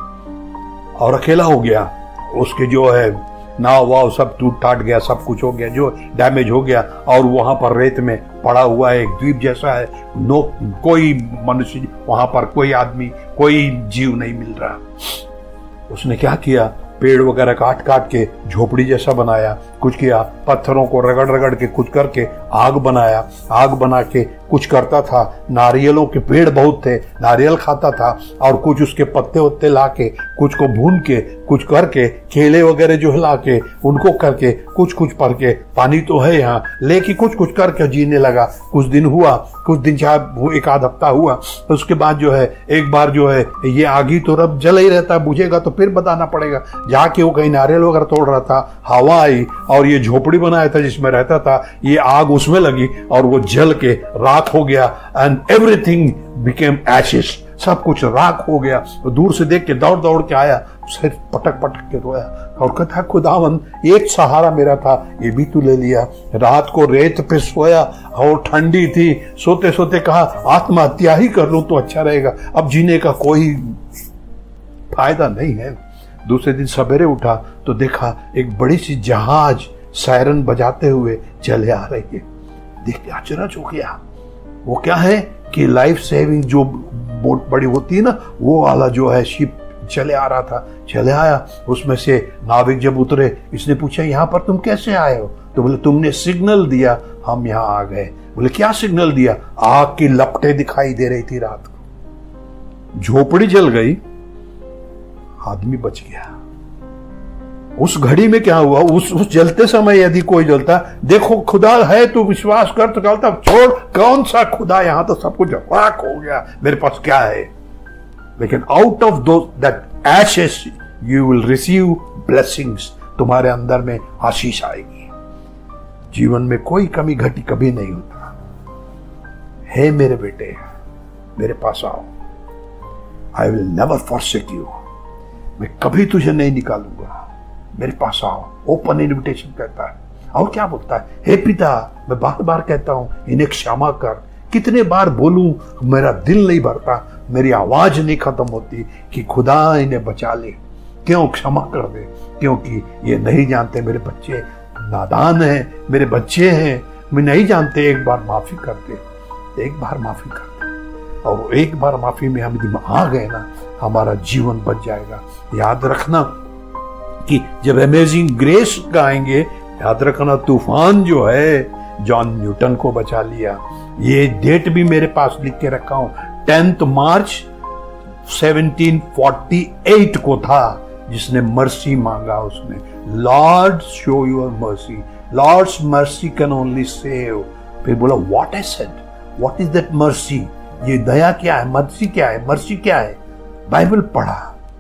और अकेला हो गया। उसके जो है नाव वाव सब टूट टाट गया, सब कुछ हो गया, जो डैमेज हो गया, और वहां पर रेत में पड़ा हुआ है, एक द्वीप जैसा है। कोई मनुष्य वहां पर, कोई आदमी, कोई जीव नहीं मिल रहा। उसने क्या किया, पेड़ वगैरह काट के झोपड़ी जैसा बनाया, कुछ किया, पत्थरों को रगड़ के कुछ करके आग बनाया, आग बना के कुछ करता था। नारियलों के पेड़ बहुत थे, नारियल खाता था, और कुछ उसके पत्ते वत्ते ला के, कुछ को भून के, कुछ करके, केले वगैरह जो ला के, उनको करके, कुछ पढ़ के, पानी तो है यहाँ, लेके कुछ करके जीने लगा। कुछ दिन हुआ, कुछ दिन चाहे एक आध हफ्ता हुआ, तो उसके बाद जो है एक बार जो है ये आगी तो रब जल ही रहता, बुझेगा तो फिर बताना पड़ेगा। जाके वो कहीं नारियल वगैरह तोड़ रहा था, हवा आई और ये झोपड़ी बनाया था जिसमें रहता था, ये आग उसमें लगी और वो जल के राख हो गया। एंड एवरीथिंग बिकेम एशेस, सब कुछ राख हो गया। तो दूर से देख के दौड़ के आया, सिर्फ पटक के रोया और कहता, खुदावन एक सहारा मेरा था, ये भी तू ले लिया। रात को रेत पे सोया और ठंडी थी, सोते कहा आत्महत्या ही कर लूं तो अच्छा रहेगा, अब जीने का कोई फायदा नहीं है। दूसरे दिन सवेरे उठा तो देखा एक बड़ी सी जहाज सायरन बजाते हुए चले आ रही है। देख के आश्चर्य हो गया। वो क्या है कि लाइफ सेविंग जो बोट बड़ी होती है ना, वो वाला जो है शिप चले आ रहा था। चले आया, उसमें से नाविक जब उतरे, इसने पूछा यहाँ पर तुम कैसे आए हो? तो बोले तुमने सिग्नल दिया, हम यहाँ आ गए। बोले क्या सिग्नल दिया? आग की लपटें दिखाई दे रही थी रात को, झोपड़ी जल गई, आदमी बच गया। उस घड़ी में क्या हुआ, उस जलते समय यदि कोई जलता, देखो खुदा है तो विश्वास कर, तो कहता छोड़ कौन सा खुदा, यहां तो सब कुछ राख हो गया, मेरे पास क्या है। लेकिन out of do that ashes you will receive blessings, तुम्हारे अंदर में आशीष आएगी। जीवन में कोई कमी घटी कभी नहीं होता है। मेरे बेटे मेरे पास आओ, I will never forsake you, मैं कभी तुझे नहीं निकालूंगा। मेरे पास आओ, ओपन इन्विटेशन कहता है। और क्या बोलता है, हे पिता, मैं बार बार कहता हूं इन्हें क्षमा कर। कितने बार बोलूं, मेरा दिल नहीं भरता, मेरी आवाज नहीं खत्म होती कि खुदा इन्हें बचा ले, क्यों क्षमा कर दे, क्योंकि ये नहीं जानते, मेरे बच्चे नादान हैं, मेरे बच्चे हैं, मैं नहीं जानते। एक बार माफी कर दे, एक बार माफी कर दे, और एक बार माफी में हम आ गए ना, हमारा जीवन बच जाएगा। याद रखना कि जब अमेजिंग ग्रेस गाएंगे, याद रखना तूफान जो है जॉन न्यूटन को बचा लिया। ये डेट भी मेरे पास लिख के रखा हूं, 10 मार्च 1748 को था जिसने मर्सी मांगा। उसने lord show your mercy, lord's mercy can only save. फिर बोला what I said, what is that mercy, ये दया क्या है, मर्सी क्या है, मर्सी क्या है। बाइबल पढ़ा,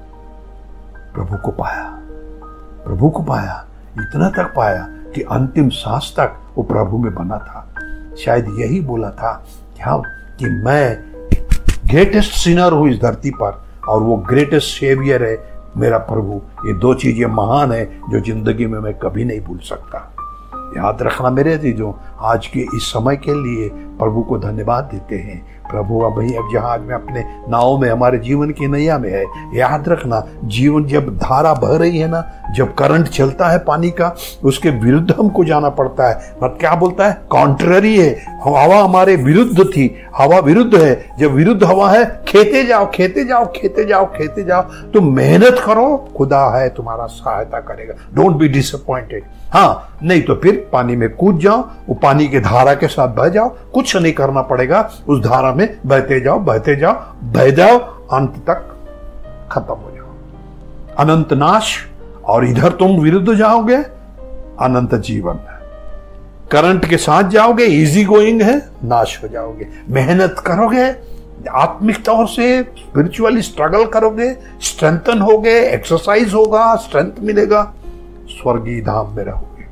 प्रभु को पाया, प्रभु को पाया, इतना तक पाया कि अंतिम सांस तक वो प्रभु में बना था। शायद यही बोला था कि मैं ग्रेटेस्ट सिनर हूं इस धरती पर, और वो ग्रेटेस्ट सेवियर है मेरा प्रभु। ये दो चीजें महान है जो जिंदगी में मैं कभी नहीं भूल सकता। याद रखना मेरे अजीजों, आज के इस समय के लिए प्रभु को धन्यवाद देते हैं। प्रभु अब जहाज में अपने नाव में हमारे जीवन की नैया में है। याद रखना, जीवन जब धारा बह रही है ना, जब करंट चलता है पानी का, उसके विरुद्ध हमको जाना पड़ता है। मतलब क्या बोलता है, कॉन्ट्ररी है, हवा हमारे विरुद्ध थी, हवा विरुद्ध है। जब विरुद्ध हवा है, खेते जाओ, खेते जाओ, खेते जाओ, खेते जाओ, तुम मेहनत करो, खुदा है तुम्हारा सहायता करेगा। Don't be disappointed. हाँ, नहीं तो फिर पानी में कूद जाओ, वो पानी के धारा के साथ बह जाओ, कुछ नहीं करना पड़ेगा, उस धारा में बहते जाओ, बहते जाओ, बह जाओ, अंत तक खत्म हो जाओ। अनंत नाश, और इधर तुम विरुद्ध जाओगे, अनंत जीवन। करंट के साथ जाओगे, इजी गोइंग है, नाश हो जाओगे। मेहनत करोगे, आत्मिक तौर से स्पिरिचुअली स्ट्रगल करोगे, स्ट्रेंथन होगे, एक्सरसाइज होगा, स्ट्रेंथ मिलेगा, स्वर्गीय धाम में रहोगे।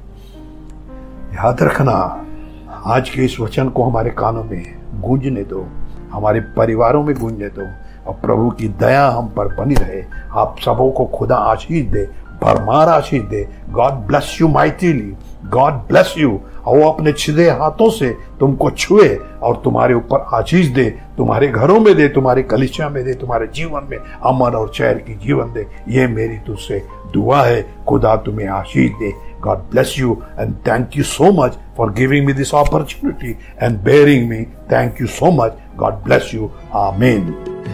याद रखना, आज के इस वचन को हमारे कानों में गूंजने दो, हमारे परिवारों में गूंजने दो, और प्रभु की दया हम पर बनी रहे। आप सबों को खुदा आशीष दे, भरमार आशीष दे। God bless you mightily, God bless you. और वो अपने छिदे हाथों से तुमको छुए और तुम्हारे ऊपर आशीष दे, तुम्हारे घरों में दे, तुम्हारी कलीसिया में दे, तुम्हारे जीवन में अमन और चैन की जीवन दे। ये मेरी तुझसे दुआ है। खुदा तुम्हें आशीष दे। God bless you and thank you so much for giving me this opportunity and bearing me. Thank you so much. God bless you. Amen.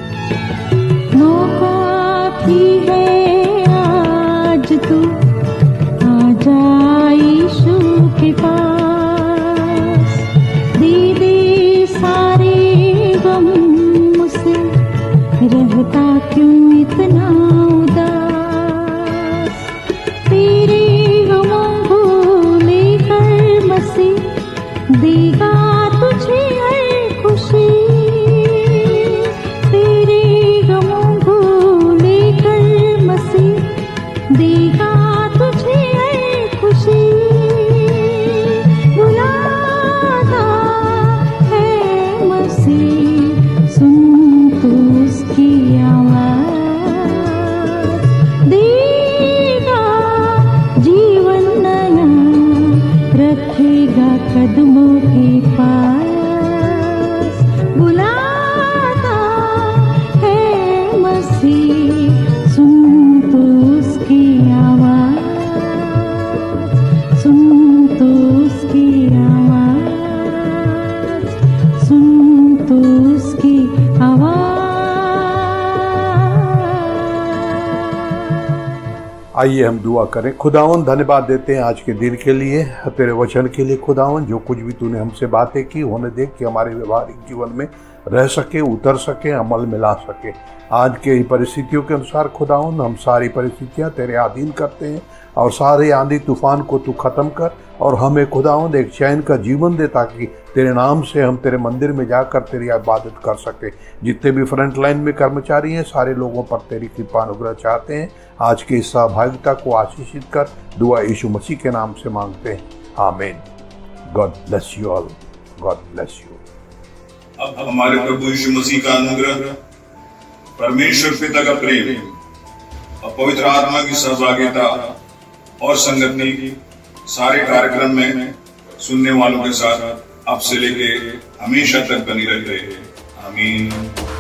मौका भी है आज तू आजा यीशु के पास, दे दे सारे गम मुझसे, रहता क्यों इतना उदास। तेरे देगा तुझे हर खुशी, तेरे गमों को लेकर मसीह देगा तुझे हर खुशी। बुलाता है मसीह, सुन तू उसकी आवाज, देगा जीवन नया, रखेगा कदमों के पास। बुलाता है मसीह, सुन तो उसकी आवाज, सुन तो उसकी आवाज, सुन तो उसकी आवाज। आइए हम दुआ करें। खुदावन धन्यवाद देते हैं आज के दिन के लिए, तेरे वचन के लिए। खुदावन जो कुछ भी तूने हमसे बातें की होने दे कि हमारे व्यवहारिक जीवन में रह सके, उतर सके, अमल में ला सके। आज के परिस्थितियों के अनुसार खुदावन हम सारी परिस्थितियां तेरे अधीन करते हैं, और सारे आंधी तूफान को तू खत्म कर, और हमें खुदावन एक चैन का जीवन दे, ताकि तेरे नाम से हम तेरे मंदिर में जाकर तेरी इबादत कर सके। जितने भी फ्रंट लाइन में कर्मचारी हैं, सारे लोगों पर तेरी कृपा अनुग्रह चाहते हैं। आज की इस सहभागिता को आशीषित कर, दुआ यीशु मसीह के नाम से मांगते हैं, आमीन। God bless you all, God bless you. अब हमारे प्रभु यीशु मसीह का अनुग्रह, परमेश्वर पिता का प्रेम और पवित्र आत्मा की सहभागिता और संगठन की सारे कार्यक्रम में सुनने वालों के साथ अब से लेके हमेशा तक बनी रहे। आमीन।